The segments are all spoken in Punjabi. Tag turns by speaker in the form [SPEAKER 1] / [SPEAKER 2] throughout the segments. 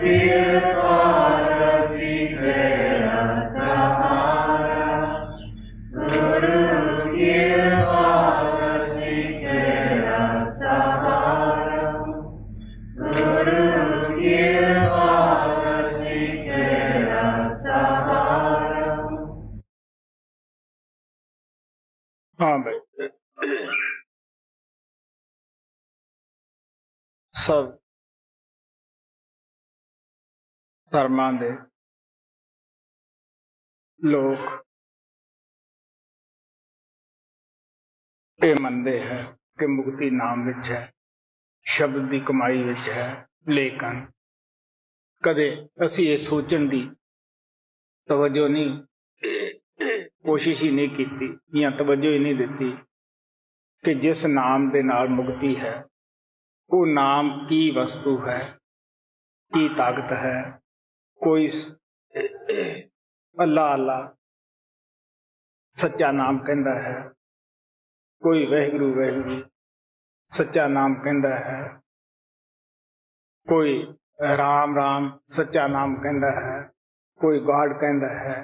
[SPEAKER 1] हाँ भाई, सब धर्मां दे लोग ये मनते हैं कि मुक्ति नाम विच है, शब्द की कमाई विच है। लेकिन कदे असी ये सोचण दी तवज्जो नहीं, कोशिश ही नहीं की या तवज्जो ही नहीं दी कि जिस नाम दे नाल मुक्ति है वो नाम की वस्तु है, की ताकत है। कोई अल्लाह अल्लाह सच्चा नाम कहता है, कोई वाहिगुरू वाहिगुरू सच्चा नाम कहता है, कोई राम राम सच्चा नाम कहता है, कोई गॉड कहता है।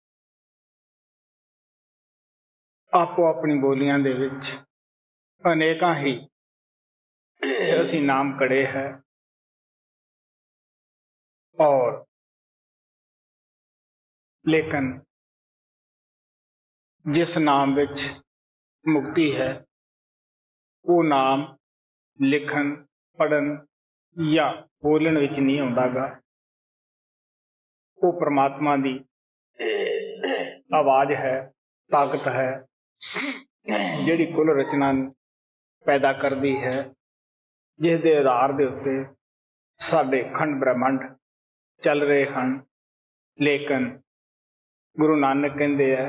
[SPEAKER 1] आपो अपनी बोलियां दे विच अनेकां ही असी नाम कड़े है और लेकिन जिस नाम विच मुक्ति है वो नाम लिखन पढ़न या बोलण विच नहीं आउंदा। वो परमात्मा दी आवाज है, ताकत है, जिहड़ी कुल रचना पैदा करती है, जिस दे आधार दे उत्ते साडे खंड ब्रह्मंड चल रहे हैं। लेकिन गुरु नानक कहते हैं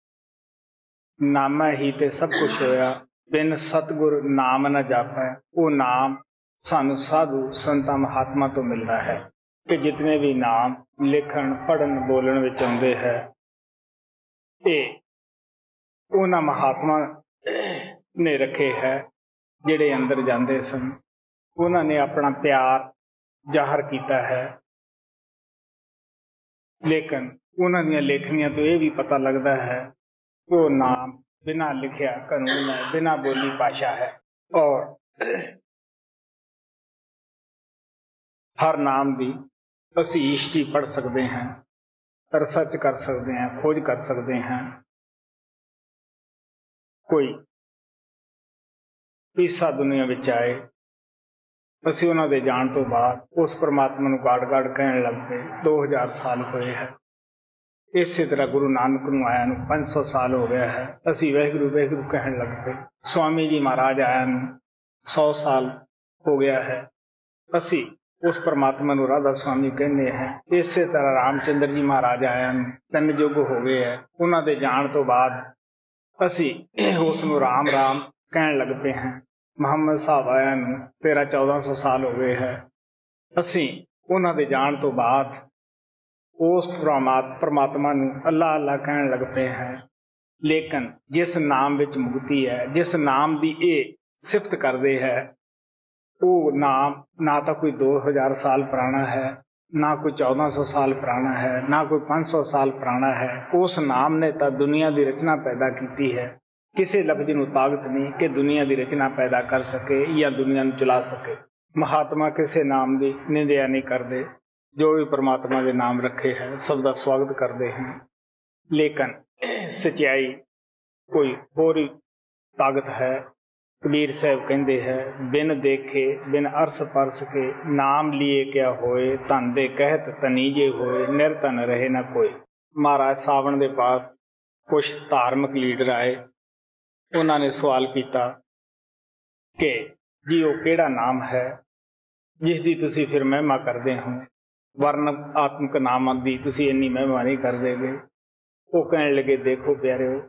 [SPEAKER 1] नामा ही ते सब कुछ होया, बिन सतगुर नाम न जापै। वो नाम सानू साधु संतां महात्मा तो मिलता है कि जितने भी नाम लिखण पढ़न बोलण विच आउंदे है, ये उन्हां महात्मा ने रखे है जिहड़े अंदर जांदे सन। उन्होंने अपना प्यार जाहिर किया है। लेकिन उन्होंने लेखनियां तो यह भी पता लगता है वो नाम बिना लिखिया कानून है, बिना बोली भाषा है और हर नाम की असी हिस्ट्री पढ़ सकते हैं, रिसर्च कर सकते हैं, खोज कर सकते हैं। कोई ईसा दुनिया विच आए, असी उन्हां दे जाण तो बाद उस परमात्मा नूं गाड़ गाड़ कहण लग पे 2000 साल होए है। इस तरह गुरु नानक नूं आया नूं 500 साल हो गया है, असी वाहिगुरू वाहिगुरू कहण लग पे। स्वामी जी महाराज आया नूं 100 साल हो गया है, असी उस परमात्मा नूं राधा स्वामी कहने हैं। इस तरह रामचंद्र जी महाराज आया नूं 3 युग हो गए है। उन्हां दे जाण तो बाद असी उस नूं राम राम कहण लग पे हैं। मुहम्मद साहब आया नूं 1300-1400 साल हो गए है, असी उन्हां दे जाण तो बाद उस परमात्मा नूं अल्लाह अल्लाह कहण लग पे हैं। लेकिन जिस नाम विच मुक्ति है, जिस नाम दी ये सिफत करदे है, वो नाम ना तो कोई 2000 साल पुराना है, ना कोई 1400 साल पुराना है, ना कोई 500 साल पुराना है। उस नाम ने तो दुनिया की रचना पैदा की है। किसी लफ्ज नूं ताकत नहीं कि दुनिया की रचना पैदा कर सके या दुनिया नूं चला सके। महात्मा किसी नाम की निंदिया नहीं करते, जो भी परमात्मा के नाम रखे है सब का स्वागत करते हैं। लेकिन सच्चाई कोई होर ही ताकत है। कबीर साहब कहते हैं बिन देखे बिन अरस परस के नाम लिए क्या होए, धन दे कहत तनीजे होए, निरधन रहे ना कोई। महाराज सावण के पास कुछ धार्मिक लीडर आए, उन्होंने सवाल किया कि जी वो केड़ा नाम है जिसकी तुसी फिर महिमा करते हो, वर्ण आत्मक नाम की तुसी इन्नी महिमा नहीं कर देगे। वो कहने लगे देखो प्यारे,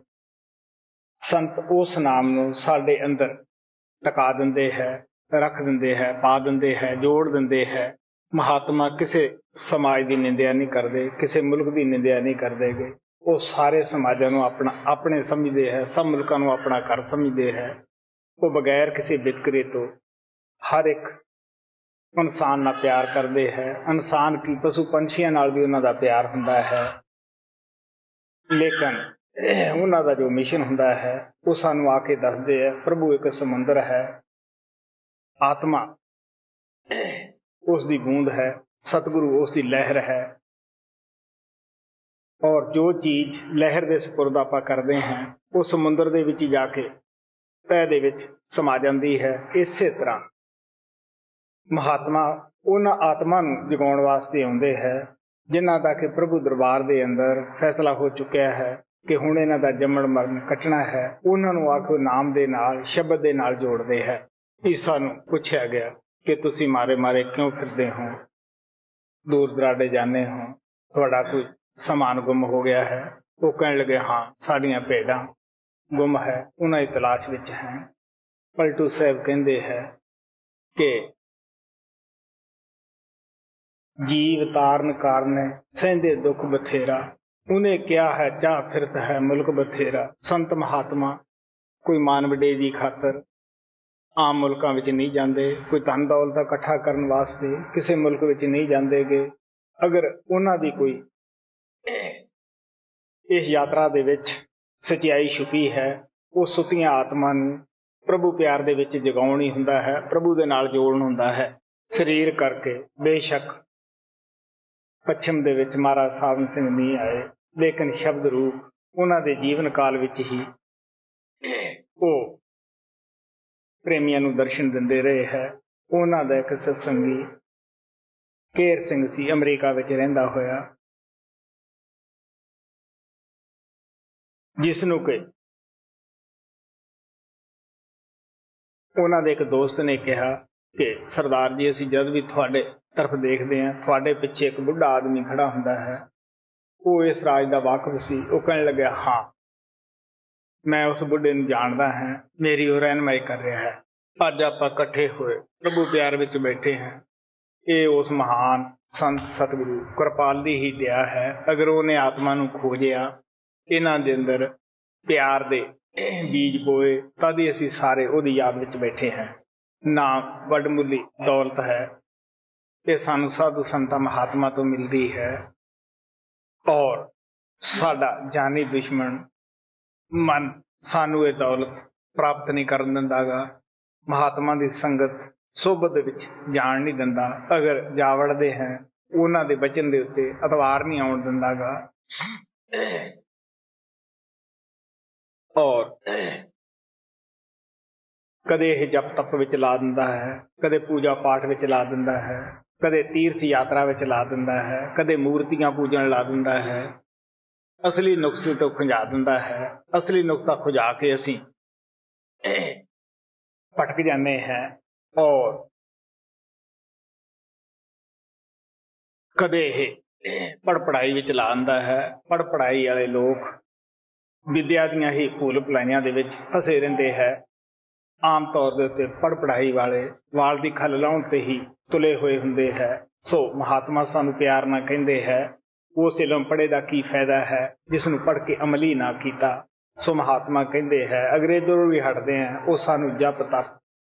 [SPEAKER 1] संत उस नाम नूं साडे अंदर टका दिंदे है, रख दिंदे है, पा दिंदे है, जोड़ दिंदे है। महात्मा किसी समाज की निंदिया नहीं करते, किसी मुल्क की निंदिया नहीं करते। वो सारे समाजां नूं अपना अपने समझते हैं, सब मुल्कां नूं अपना घर समझते हैं। वो बगैर किसी वितकरे तो हर एक ਇਨਸਾਨ ਨਾਲ ਪਿਆਰ ਕਰਦੇ ਹੈ। ਇਨਸਾਨ ਕੀ ਪਸ਼ੂ ਪੰਛੀਆਂ ਨਾਲ ਵੀ ਉਹਨਾਂ ਦਾ ਪਿਆਰ ਹੁੰਦਾ ਹੈ, ਲੇਕਿਨ ਉਹਨਾਂ ਦਾ ਜੋ ਮਿਸ਼ਨ ਹੁੰਦਾ ਹੈ ਉਹ ਸਾਨੂੰ ਆ ਕੇ ਦੱਸਦੇ ਹੈ। ਪ੍ਰਭੂ ਇੱਕ ਸਮੁੰਦਰ ਹੈ, ਆਤਮਾ ਉਸ ਦੀ ਬੂੰਦ ਹੈ, ਸਤਿਗੁਰੂ ਉਸ ਦੀ ਲਹਿਰ ਹੈ। ਔਰ ਜੋ ਚੀਜ਼ ਲਹਿਰ ਦੇ ਸਪੁਰਦ ਆਪਾਂ ਕਰਦੇ ਹਾਂ ਉਹ ਸਮੁੰਦਰ ਦੇ ਵਿੱਚ ਹੀ ਜਾ ਕੇ ਤਹਿ ਦੇ ਵਿੱਚ ਸਮਾ ਜਾਂਦੀ ਹੈ। ਇਸੇ ਤਰ੍ਹਾਂ ਮਹਾਤਮਾ ਉਹਨਾਂ ਆਤਮਾ ਨੂੰ ਜਗਾਉਣ ਵਾਸਤੇ ਆਉਂਦੇ ਹੈ ਜਿਨ੍ਹਾਂ ਦਾ ਕਿ ਪ੍ਰਭੂ ਦਰਬਾਰ ਦੇ ਅੰਦਰ ਫੈਸਲਾ ਹੋ ਚੁੱਕਿਆ ਹੈ ਕਿ ਹੁਣ ਇਹਨਾਂ ਦਾ ਜੰਮਣ ਮਰਨ ਕੱਟਣਾ ਹੈ। ਉਹਨਾਂ ਨੂੰ ਆਖੋ ਨਾਮ ਦੇ ਨਾਲ, ਸ਼ਬਦ ਦੇ ਨਾਲ ਜੋੜਦੇ ਹੈ। ਈਸਾ ਨੂੰ ਪੁੱਛਿਆ ਗਿਆ ਕਿ ਤੁਸੀਂ ਮਾਰੇ ਮਾਰੇ ਕਿਉਂ ਫਿਰਦੇ ਹੋ, ਦੂਰ ਦਰਾਡੇ ਜਾਂਦੇ ਹੋ, ਤੁਹਾਡਾ ਕੋਈ ਸਮਾਨ ਗੁੰਮ ਹੋ ਗਿਆ ਹੈ? ਉਹ ਕਹਿਣ ਲੱਗੇ, ਹਾਂ, ਸਾਡੀਆਂ ਭੇਡਾਂ ਗੁੰਮ ਹੈ, ਉਹਨਾਂ ਦੀ ਤਲਾਸ਼ ਵਿੱਚ ਹੈ। ਪਲਟੂ ਸਾਹਿਬ ਕਹਿੰਦੇ ਹੈ ਕਿ ਜੀਵ ਤਾਰਨ ਕਾਰਨ ਸਹਿੰਦੇ ਦੁੱਖ ਬਥੇਰਾ, ਉਹਨੇ ਕਿਹਾ ਹੈ ਚਾਹ ਫਿਰਤ ਹੈ ਮੁਲਕ ਬਥੇਰਾ। ਸੰਤ ਮਹਾਤਮਾ ਕੋਈ ਮਾਨ ਵਡੇਰੀ ਦੀ ਖਾਤਰ ਆਮ ਮੁਲਕਾਂ ਵਿੱਚ ਨਹੀਂ ਜਾਂਦੇ, ਕੋਈ ਧਨ ਦੌਲਤ ਇਕੱਠਾ ਕਰਨ ਵਾਸਤੇ ਕਿਸੇ ਮੁਲਕ ਵਿੱਚ ਨਹੀਂ ਜਾਂਦੇਗੇ। ਅਗਰ ਉਹਨਾਂ ਦੀ ਕੋਈ ਇਸ ਯਾਤਰਾ ਦੇ ਵਿੱਚ ਸਚਾਈ ਛੁਪੀ ਹੈ, ਉਹ ਸੁੱਤੀਆਂ ਆਤਮਾ ਨੂੰ ਪ੍ਰਭੂ ਪਿਆਰ ਦੇ ਵਿੱਚ ਜਗਾਉਣ ਹੀ ਹੁੰਦਾ ਹੈ, ਪ੍ਰਭੂ ਦੇ ਨਾਲ ਜੋੜਨ ਹੁੰਦਾ ਹੈ। ਸਰੀਰ ਕਰਕੇ ਬੇਸ਼ੱਕ ਪੱਛਮ ਦੇ ਵਿੱਚ ਮਹਾਰਾਜ ਸਾਵਨ ਸਿੰਘ ਨਹੀਂ ਆਏ, ਲੇਕਿਨ ਸ਼ਬਦ ਰੂਪ ਉਹਨਾਂ ਦੇ ਜੀਵਨ ਕਾਲ ਵਿੱਚ ਹੀ ਉਹ ਪ੍ਰੇਮੀਆਂ ਨੂੰ ਦਰਸ਼ਨ ਦਿੰਦੇ ਰਹੇ ਹੈ। ਉਹਨਾਂ ਦਾ ਇੱਕ ਸਤਸੰਗੀ ਕੇਰ ਸਿੰਘ ਸੀ, ਅਮਰੀਕਾ ਵਿੱਚ ਰਹਿੰਦਾ ਹੋਇਆ, ਜਿਸ ਨੂੰ ਕਿ ਉਹਨਾਂ ਦੇ ਇੱਕ ਦੋਸਤ ਨੇ ਕਿਹਾ ਕਿ ਸਰਦਾਰ ਜੀ, ਅਸੀਂ ਜਦ ਵੀ ਤੁਹਾਡੇ ਤਰਫ ਦੇਖਦੇ ਹਾਂ, ਤੁਹਾਡੇ ਪਿੱਛੇ ਇੱਕ ਬੁੱਢਾ ਆਦਮੀ ਖੜਾ ਹੁੰਦਾ ਹੈ। ਉਹ ਇਸ ਰਾਜ ਦਾ ਵਾਕਫ ਸੀ। ਉਹ ਕਹਿਣ ਲੱਗਿਆ, ਹਾਂ, ਮੈਂ ਉਸ ਬੁੱਢੇ ਨੂੰ ਜਾਣਦਾ ਹਾਂ, ਮੇਰੀ ਉਹ ਰਹਿਨਮਾਈ ਕਰ ਰਿਹਾ ਹੈ। ਅੱਜ ਆਪਾਂ ਇਕੱਠੇ ਹੋਏ ਪ੍ਰਭੂ ਪਿਆਰ ਵਿੱਚ ਬੈਠੇ ਹਾਂ। ਇਹ ਉਸ ਮਹਾਨ ਸੰਤ ਸਤਿਗੁਰੂ ਕਿਰਪਾਲ ਦੀ ਹੀ ਦਇਆ ਹੈ। ਅਗਰ ਉਹਨੇ ਆਤਮਾ ਨੂੰ ਖੋਜਿਆ, ਇਹਨਾਂ ਦੇ ਅੰਦਰ ਪਿਆਰ ਦੇ ਬੀਜ ਬੋਏ, ਤਦ ਹੀ ਅਸੀਂ ਸਾਰੇ ਉਹਦੀ ਯਾਦ ਵਿੱਚ ਬੈਠੇ ਹਾਂ। ਨਾਮ ਵੱਡਮੁੱਲੀ ਦੌਲਤ ਹੈ, ਇਹ ਸਾਨੂੰ ਸਾਧੂ ਸੰਤਾਂ ਮਹਾਤਮਾ ਤੋਂ ਮਿਲਦੀ ਹੈ। ਔਰ ਸਾਡਾ ਜਾਨੀ ਦੁਸ਼ਮਣ ਮਨ ਸਾਨੂੰ ਇਹ ਦੌਲਤ ਪ੍ਰਾਪਤ ਨਹੀਂ ਕਰਨ ਦਿੰਦਾ ਗਾ, ਮਹਾਤਮਾ ਦੀ ਸੰਗਤ ਸੋਭਤ ਦੇ ਵਿੱਚ ਜਾਣ ਨਹੀਂ ਦਿੰਦਾ। ਅਗਰ ਜਾ ਵੜਦੇ ਹੈ, ਉਹਨਾਂ ਦੇ ਬਚਨ ਦੇ ਉੱਤੇ ਅਤਵਾਰ ਨਹੀਂ ਆਉਣ ਦਿੰਦਾ ਗਾ। ਔਰ ਕਦੇ ਇਹ ਜਪ ਤਪ ਵਿੱਚ ਲਾ ਦਿੰਦਾ ਹੈ, ਕਦੇ ਪੂਜਾ ਪਾਠ ਵਿੱਚ ਲਾ ਦਿੰਦਾ ਹੈ, ਕਦੇ ਤੀਰਥ ਯਾਤਰਾ ਵਿੱਚ ਲਾ ਦਿੰਦਾ ਹੈ, ਕਦੇ ਮੂਰਤੀਆਂ ਪੂਜਣ ਲਾ ਦਿੰਦਾ ਹੈ। ਅਸਲੀ ਨੁਕਸੇ ਤੋਂ ਖੁੰਝਾ ਦਿੰਦਾ ਹੈ। ਅਸਲੀ ਨੁਕਤਾ ਖੁੰਝਾ ਕੇ ਅਸੀਂ ਭਟਕ ਜਾਂਦੇ ਹਾਂ। ਔਰ ਕਦੇ ਇਹ ਪੜ੍ਹਾਈ ਵਿੱਚ ਲਾ ਦਿੰਦਾ ਹੈ। ਪੜ੍ਹਾਈ ਵਾਲੇ ਲੋਕ ਵਿਦਿਆ ਦੀਆਂ ਹੀ ਭੂਲ ਭੁਲਾਈਆਂ ਦੇ ਵਿੱਚ ਫਸੇ ਰਹਿੰਦੇ ਹੈ। ਆਮ ਤੌਰ ਦੇ ਉੱਤੇ ਪੜ੍ਹਾਈ ਵਾਲੇ ਵਾਲ ਦੀ ਖੱਲ ਲਾਉਣ ਤੇ ਹੀ ਤੁਲੇ ਹੋਏ ਹੁੰਦੇ ਹੈ। ਸੋ ਮਹਾਤਮਾ ਸਾਨੂੰ ਪਿਆਰ ਨਾਲ ਕਹਿੰਦੇ ਹੈ, ਉਸ ਇਲਮ ਪੜ੍ਹੇ ਦਾ ਕੀ ਫਾਇਦਾ ਹੈ ਜਿਸ ਨੂੰ ਪੜ੍ਹ ਕੇ ਅਮਲ ਹੀ ਨਾ ਕੀਤਾ। ਸੋ ਮਹਾਤਮਾ ਕਹਿੰਦੇ ਹੈ, ਅਗਰ ਇੱਧਰੋਂ ਵੀ ਹਟਦੇ ਹੈ, ਉਹ ਸਾਨੂੰ ਜਪ ਤਪ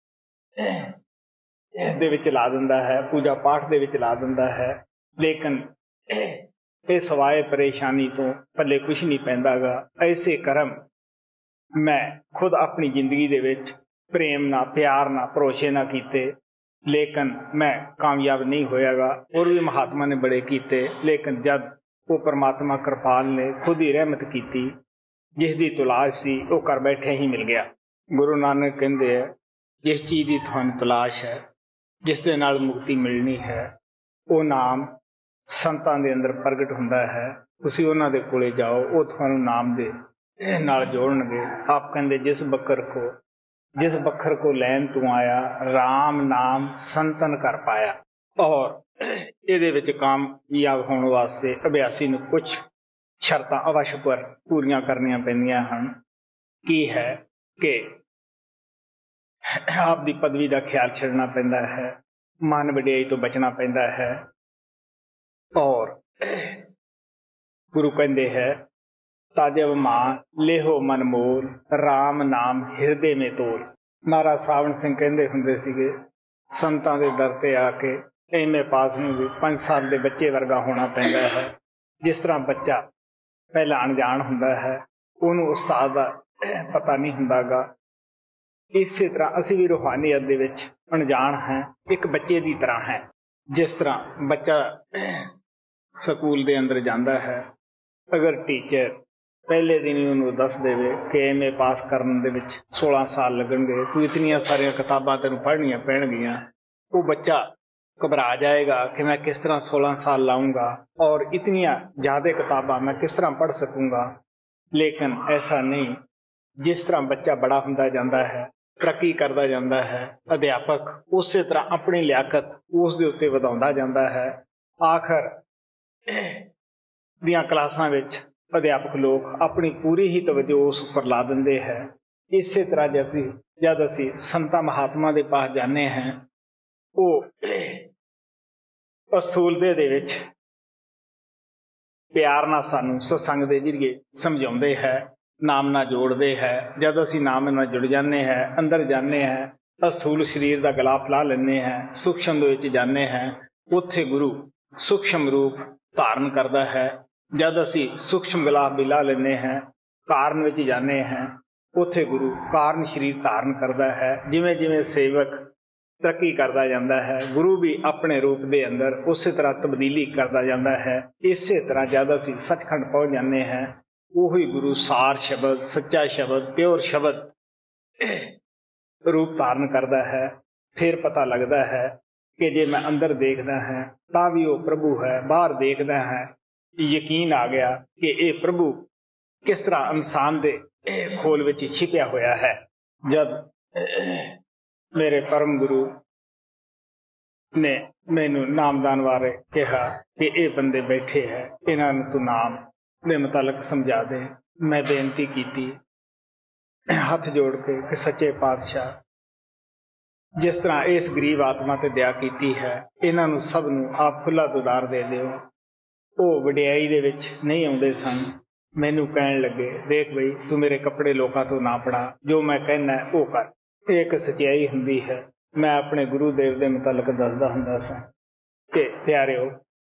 [SPEAKER 1] ਦੇ ਵਿੱਚ ਲਾ ਦਿੰਦਾ ਹੈ, ਪੂਜਾ ਪਾਠ ਦੇ ਵਿੱਚ ਲਾ ਦਿੰਦਾ ਹੈ। ਲੇਕਿਨ ਇਹ ਸਵਾਏ ਪਰੇਸ਼ਾਨੀ ਤੋਂ ਪੱਲੇ ਕੁਛ ਨਹੀਂ ਪੈਂਦਾ ਗਾ। ਐਸੇ ਕਰਮ ਮੈਂ ਖੁਦ ਆਪਣੀ ਜ਼ਿੰਦਗੀ ਦੇ ਵਿੱਚ ਪ੍ਰੇਮ ਨਾਲ, ਪਿਆਰ ਨਾਲ, ਭਰੋਸੇ ਨਾਲ ਕੀਤੇ, ਲੇਕਿਨ ਮੈਂ ਕਾਮਯਾਬ ਨਹੀਂ ਹੋਇਆਗਾ। ਹੋਰ ਵੀ ਮਹਾਤਮਾ ਨੇ ਬੜੇ ਕੀਤੇ, ਲੇਕਿਨ ਜਦ ਉਹ ਪਰਮਾਤਮਾ ਕਿਰਪਾਲ ਨੇ ਖੁਦ ਹੀ ਰਹਿਮਤ ਕੀਤੀ, ਜਿਸ ਦੀ ਤਲਾਸ਼ ਸੀ ਉਹ ਘਰ ਬੈਠੇ ਹੀ ਮਿਲ ਗਿਆ। ਗੁਰੂ ਨਾਨਕ ਕਹਿੰਦੇ ਹੈ, ਜਿਸ ਚੀਜ਼ ਦੀ ਤੁਹਾਨੂੰ ਤਲਾਸ਼ ਹੈ, ਜਿਸ ਦੇ ਨਾਲ ਮੁਕਤੀ ਮਿਲਣੀ ਹੈ, ਉਹ ਨਾਮ ਸੰਤਾਂ ਦੇ ਅੰਦਰ ਪ੍ਰਗਟ ਹੁੰਦਾ ਹੈ। ਤੁਸੀਂ ਉਹਨਾਂ ਦੇ ਕੋਲੇ ਜਾਓ, ਉਹ ਤੁਹਾਨੂੰ ਨਾਮ ਦੇ ਨਾਲ ਜੋੜਨਗੇ। ਆਪ ਕਹਿੰਦੇ, ਜਿਸ ਬੱਖਰ ਕੋ ਲੈਣ ਤੂੰ ਆਇਆ, ਰਾਮ ਨਾਮ ਸੰਤਨ ਕਰ ਪਾਇਆ। ਔਰ ਇਹਦੇ ਵਿੱਚ ਕਾਮਯਾਬ ਹੋਣ ਵਾਸਤੇ ਅਭਿਆਸੀ ਨੂੰ ਕੁਛ ਸ਼ਰਤਾਂ ਅਵਸ਼ ਪੂਰੀਆਂ ਕਰਨੀਆਂ ਪੈਂਦੀਆਂ ਹਨ। ਕੀ ਹੈ ਕਿ ਆਪ ਦੀ ਪਦਵੀ ਦਾ ਖਿਆਲ ਛੱਡਣਾ ਪੈਂਦਾ ਹੈ, ਮਨ ਵਡਿਆਈ ਤੋਂ ਬਚਣਾ ਪੈਂਦਾ ਹੈ। ਔਰ ਗੁਰੂ ਕਹਿੰਦੇ ਹੈ, ਤਾਜਬ ਮਾਂ ਲੇਹੋ ਮਨ ਮੋਲ, ਰਾਮ ਨਾਮ ਹਿਰਦੇ ਮੇ ਤੋਲ। ਮਹਾਰਾਜ ਸਾਵਣ ਸਿੰਘ ਕਹਿੰਦੇ ਹੁੰਦੇ ਸੀਗੇ, ਸੰਤਾਂ ਦੇ ਦਰ ਤੇ ਆ ਕੇ ਐਵੇਂ ਪਾਸ ਨੂੰ ਵੀ 5 ਸਾਲ ਦੇ ਬੱਚੇ ਵਰਗਾ ਹੋਣਾ ਪੈਂਦਾ ਹੈ। ਜਿਸ ਤਰ੍ਹਾਂ ਬੱਚਾ ਪਹਿਲਾਂ ਅਣਜਾਣ ਹੁੰਦਾ ਹੈ, ਉਹਨੂੰ ਉਸਤਾਦ ਦਾ ਪਤਾ ਨਹੀਂ ਹੁੰਦਾ ਗਾ, ਇਸੇ ਤਰ੍ਹਾਂ ਅਸੀਂ ਵੀ ਰੂਹਾਨੀਅਤ ਦੇ ਵਿੱਚ ਅਣਜਾਣ ਹੈ, ਇੱਕ ਬੱਚੇ ਦੀ ਤਰ੍ਹਾਂ ਹੈ। ਜਿਸ ਤਰ੍ਹਾਂ ਬੱਚਾ ਸਕੂਲ ਦੇ ਅੰਦਰ ਜਾਂਦਾ ਹੈ, ਅਗਰ ਟੀਚਰ ਪਹਿਲੇ ਦਿਨ ਹੀ ਉਹਨੂੰ ਦੱਸ ਦੇਵੇ ਕਿ ਐਵੇਂ ਪਾਸ ਕਰਨ ਦੇ ਵਿੱਚ 16 ਸਾਲ ਲੱਗਣਗੇ, ਤੂੰ ਇਤਨੀਆਂ ਸਾਰੀਆਂ ਕਿਤਾਬਾਂ ਤੈਨੂੰ ਪੜ੍ਹਨੀਆਂ ਪੈਣਗੀਆਂ, ਉਹ ਬੱਚਾ ਘਬਰਾ ਜਾਏਗਾ ਕਿ ਮੈਂ ਕਿਸ ਤਰ੍ਹਾਂ 16 ਸਾਲ ਲਾਊਂਗਾ ਔਰ ਇਤਨੀਆਂ ਜ਼ਿਆਦਾ ਕਿਤਾਬਾਂ ਮੈਂ ਕਿਸ ਤਰ੍ਹਾਂ ਪੜ੍ਹ ਸਕੂੰਗਾ। ਲੇਕਿਨ ਐਸਾ ਨਹੀਂ। ਜਿਸ ਤਰ੍ਹਾਂ ਬੱਚਾ ਬੜਾ ਹੁੰਦਾ ਜਾਂਦਾ ਹੈ, ਤਰੱਕੀ ਕਰਦਾ ਜਾਂਦਾ ਹੈ, ਅਧਿਆਪਕ ਉਸੇ ਤਰ੍ਹਾਂ ਆਪਣੀ ਲਿਆਕਤ ਉਸ ਦੇ ਉੱਤੇ ਵਧਾਉਂਦਾ ਜਾਂਦਾ ਹੈ। ਆਖਰ ਦੀਆਂ ਕਲਾਸਾਂ ਵਿੱਚ ਅਧਿਆਪਕ ਲੋਕ ਆਪਣੀ ਪੂਰੀ ਹੀ ਤਵੱਜੋ ਉਸ ਉੱਪਰ ਲਾ ਦਿੰਦੇ ਹੈ। ਇਸੇ ਤਰ੍ਹਾਂ ਜਦ ਅਸੀਂ ਸੰਤਾਂ ਮਹਾਤਮਾ ਦੇ ਪਾਸ ਜਾਂਦੇ ਹਾਂ, ਉਹ ਅਸਥੂਲਤੇ ਦੇ ਵਿੱਚ ਪਿਆਰ ਨਾਲ ਸਾਨੂੰ ਸਤਸੰਗ ਦੇ ਜ਼ਰੀਏ ਸਮਝਾਉਂਦੇ ਹੈ, ਨਾਮ ਨਾਲ ਜੋੜਦੇ ਹੈ। ਜਦ ਅਸੀਂ ਨਾਮ ਨਾਲ ਜੁੜ ਜਾਂਦੇ ਹਾਂ, ਅੰਦਰ ਜਾਂਦੇ ਹਾਂ, ਅਸਥੂਲ ਸਰੀਰ ਦਾ ਗਲਾਫ ਲਾ ਲੈਂਦੇ ਹਾਂ, ਸੂਖਸ਼ਮ ਦੇ ਵਿੱਚ ਜਾਂਦੇ ਹਾਂ, ਉੱਥੇ ਗੁਰੂ ਸੂਖਸ਼ਮ ਰੂਪ ਧਾਰਨ ਕਰਦਾ ਹੈ। ਜਦ ਅਸੀਂ ਸੂਖਸ਼ਮ ਗਲਾਫ ਵੀ ਲਾ ਲੈਂਦੇ ਹਾਂ, ਕਾਰਨ ਵਿੱਚ ਜਾਂਦੇ ਹਾਂ, ਉੱਥੇ ਗੁਰੂ ਕਾਰਨ ਸਰੀਰ ਧਾਰਨ ਕਰਦਾ ਹੈ। ਜਿਵੇਂ ਜਿਵੇਂ ਸੇਵਕ ਤਰੱਕੀ ਕਰਦਾ ਜਾਂਦਾ ਹੈ, ਗੁਰੂ ਵੀ ਆਪਣੇ ਰੂਪ ਦੇ ਅੰਦਰ ਉਸੇ ਤਰ੍ਹਾਂ ਤਬਦੀਲੀ ਕਰਦਾ ਜਾਂਦਾ ਹੈ। ਇਸੇ ਤਰ੍ਹਾਂ ਜਦ ਅਸੀਂ ਸੱਚਖੰਡ ਪਹੁੰਚ ਜਾਂਦੇ ਹਾਂ, ਉਹੀ ਗੁਰੂ ਸਾਰ ਸ਼ਬਦ, ਸੱਚਾ ਸ਼ਬਦ, ਪਿਓਰ ਸ਼ਬਦ ਰੂਪ ਧਾਰਨ ਕਰਦਾ ਹੈ। ਫਿਰ ਪਤਾ ਲੱਗਦਾ ਹੈ ਕਿ ਜੇ ਮੈਂ ਅੰਦਰ ਦੇਖਦਾ ਹਾਂ ਤਾਂ ਵੀ ਉਹ ਪ੍ਰਭੂ ਹੈ, ਬਾਹਰ ਦੇਖਦਾ ਹਾਂ ਯਕੀਨ ਆ ਗਿਆ ਕਿ ਇਹ ਪ੍ਰਭੂ ਕਿਸ ਤਰ੍ਹਾਂ ਇਨਸਾਨ ਦੇ ਖੋਲ ਵਿੱਚ ਛਿਪਿਆ ਹੋਇਆ ਹੈ। ਜਦ ਮੇਰੇ ਪਰਮ ਗੁਰੂ ਨੇ ਮੈਨੂੰ ਨਾਮਦਾਨ ਬਾਰੇ ਕਿਹਾ ਕਿ ਇਹ ਬੰਦੇ ਬੈਠੇ ਹੈ, ਇਹਨਾਂ ਨੂੰ ਤੂੰ ਨਾਮ ਦੇ ਮੁਤਲਕ ਸਮਝਾ ਦੇ, ਮੈਂ ਬੇਨਤੀ ਕੀਤੀ ਹੱਥ ਜੋੜ ਕੇ ਕਿ ਸੱਚੇ ਪਾਤਸ਼ਾਹ, ਜਿਸ ਤਰ੍ਹਾਂ ਇਸ ਗਰੀਬ ਆਤਮਾ ਤੇ ਦਇਆ ਕੀਤੀ ਹੈ, ਇਹਨਾਂ ਨੂੰ ਸਭ ਨੂੰ ਆਪ ਖੁੱਲਾ ਦੁਦਾਰ ਦੇ ਦਿਓ। ਉਹ ਵਡਿਆਈ ਦੇ ਵਿੱਚ ਨਹੀਂ ਆਉਂਦੇ ਸਨ। ਮੈਨੂੰ ਕਹਿਣ ਲੱਗੇ, ਦੇਖ ਬਈ ਤੂੰ ਮੇਰੇ ਕੱਪੜੇ ਲੋਕਾਂ ਤੋਂ ਨਾ ਫੜਾ, ਜੋ ਮੈਂ ਕਹਿਣਾ ਉਹ ਕਰ। ਇਹ ਇੱਕ ਸੱਚਾਈ ਹੁੰਦੀ ਹੈ। ਮੈਂ ਆਪਣੇ ਗੁਰੂ ਦੇਵ ਦੇ ਮੁਤਲਕ ਦੱਸਦਾ ਹੁੰਦਾ ਸਾਂ ਕਿ ਪਿਆਰਿਓ,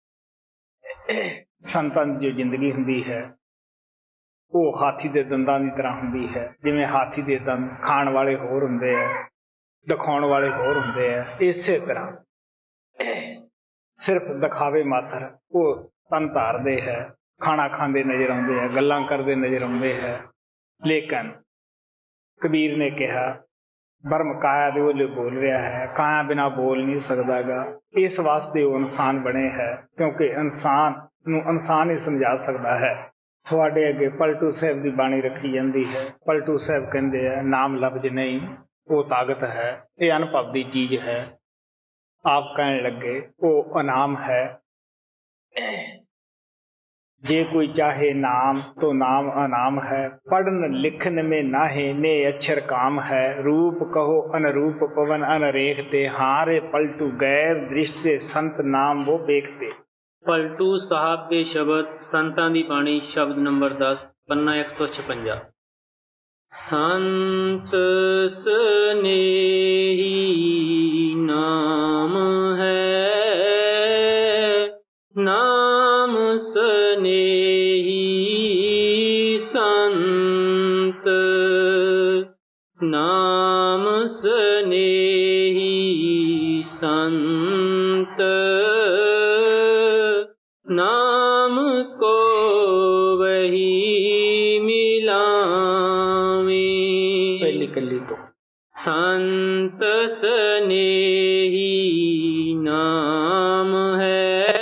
[SPEAKER 1] ਸੰਤਾਂ ਦੀ ਜੋ ਜ਼ਿੰਦਗੀ ਹੁੰਦੀ ਹੈ ਉਹ ਹਾਥੀ ਦੇ ਦੰਦਾਂ ਦੀ ਤਰ੍ਹਾਂ ਹੁੰਦੀ ਹੈ। ਜਿਵੇਂ ਹਾਥੀ ਦੇ ਦੰਦ ਖਾਣ ਵਾਲੇ ਹੋਰ ਹੁੰਦੇ ਹੈ, ਦਿਖਾਉਣ ਵਾਲੇ ਹੋਰ ਹੁੰਦੇ ਹੈ, ਇਸੇ ਤਰ੍ਹਾਂ ਸਿਰਫ ਦਿਖਾਵੇ ਮਾਤਰ ਉਹ ਤਨ ਧਾਰਦੇ ਹੈ, ਖਾਣਾ ਖਾਂਦੇ ਨਜ਼ਰ ਆਉਂਦੇ ਹੈ, ਗੱਲਾਂ ਕਰਦੇ ਨਜ਼ਰ ਆਉਂਦੇ ਹੈ। ਲੇਕਿਨ ਕਬੀਰ ਨੇ ਕਿਹਾ, ਬਰਮ ਕਾਇਆ ਦੇ ਉਹਲੇ ਬੋਲ ਰਿਹਾ ਹੈ, ਕਾਇਆ ਬਿਨਾਂ ਬੋਲ ਨਹੀਂ ਸਕਦਾ ਗਾ। ਇਸ ਵਾਸਤੇ ਉਹ ਇਨਸਾਨ ਬਣੇ ਹੈ, ਕਿਉਂਕਿ ਇਨਸਾਨ ਨੂੰ ਇਨਸਾਨ ਹੀ ਸਮਝਾ ਸਕਦਾ ਹੈ। ਤੁਹਾਡੇ ਅੱਗੇ ਪਲਟੂ ਸਾਹਿਬ ਦੀ ਬਾਣੀ ਰੱਖੀ ਜਾਂਦੀ ਹੈ। ਪਲਟੂ ਸਾਹਿਬ ਕਹਿੰਦੇ ਆ, ਨਾਮ ਲਫ਼ਜ਼ ਨਹੀਂ, ਉਹ ਤਾਕਤ ਹੈ, ਇਹ ਅਨੁਭਵ ਦੀ ਚੀਜ਼ ਹੈ। ਆਪ ਕਹਿਣ ਲੱਗੇ ਉਹ ਅਨਾਮ ਹੈ। जे कोई चाहे नाम तो नाम अनाम है, पढ़न लिखन में नाहे ने अक्षर काम है। रूप कहो अनरूप पवन अनरेखते, हारे पलटू गैर दृष्ट से संत नाम वो देखते।
[SPEAKER 2] ਪਲਟੂ ਸਾਹਿਬ ਦੇ ਸ਼ਬਦ ਸੰਤਾਂ ਦੀ ਬਾਣੀ, ਸ਼ਬਦ ਨੰਬਰ 10, ਪੰਨਾ 156। ਸੰਤ ਸਨੇਹੀ ਨਾਮ ਹੈ, ਨਾਮ ਸਨੇਹੀ ਸੰਤ, ਨਾਮ ਸਨੇਹੀ ਸੰਤ, नाम को वही मिलावे।
[SPEAKER 1] पहली कली तो
[SPEAKER 2] संत स्नेही नाम है,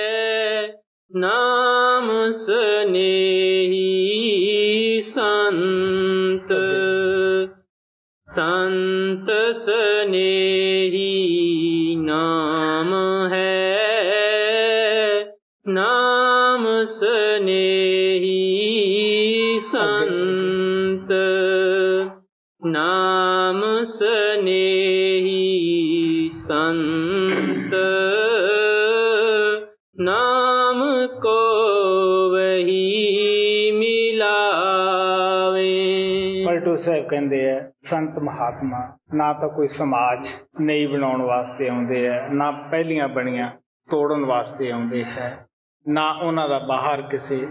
[SPEAKER 2] नाम स्नेही संत, संत स्नेही नाम है, नाम स्नेही संत, नाम स्नेही संत, नाम को वही मिलावे।
[SPEAKER 1] ਪਲਟੂ ਸਾਹਿਬ ਕਹਿੰਦੇ ਆ, ਸੰਤ ਮਹਾਤਮਾ ਨਾ ਤਾਂ ਕੋਈ ਸਮਾਜ ਨਹੀਂ ਬਣਾਉਣ ਵਾਸਤੇ ਆਉਂਦੇ ਹੈ, ਨਾ ਪਹਿਲੀਆਂ ਬਣੀਆਂ ਤੋੜਨ ਵਾਸਤੇ ਆਉਂਦੇ ਹੈ, ਨਾ ਉਹਨਾਂ ਦਾ ਬਾਹਰ ਕਿਸੇ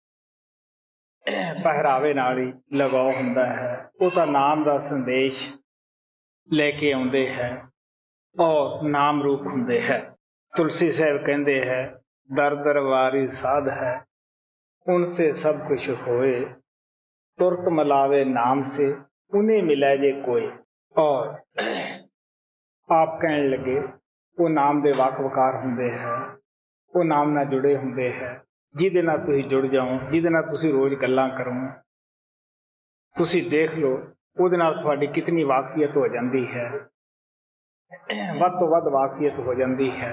[SPEAKER 1] ਪਹਿਰਾਵੇ ਨਾਲ ਹੀ ਲਗਾਓ ਹੁੰਦਾ ਹੈ। ਉਹ ਤਾਂ ਨਾਮ ਦਾ ਸੰਦੇਸ਼ ਲੈ ਕੇ ਆਉਂਦੇ ਹੈ ਔਰ ਨਾਮ ਰੂਪ ਹੁੰਦੇ ਹੈ। ਤੁਲਸੀ ਸਾਹਿਬ ਕਹਿੰਦੇ ਹੈ, ਦਰ ਦਰਬਾਰੀ ਸਾਧ ਹੈ उनसे सब कुछ होए, तुरत मिलावे नाम से उन्हें मिले जे कोई। और आप कहने लगे वो नाम दे वाक वकार हुंदे है, वो नाम नाल जुड़े हुंदे है, जिहदे नाल तुसीं जुड़ जाओ, जिहदे नाल तुसीं रोज गल्लां करो, तुसीं देख लो ਉਹਦੇ ਨਾਲ ਤੁਹਾਡੀ कितनी वाकफियत हो जाती है, ਵੱਧ ਤੋਂ ਵੱਧ वाकफियत हो जाती है।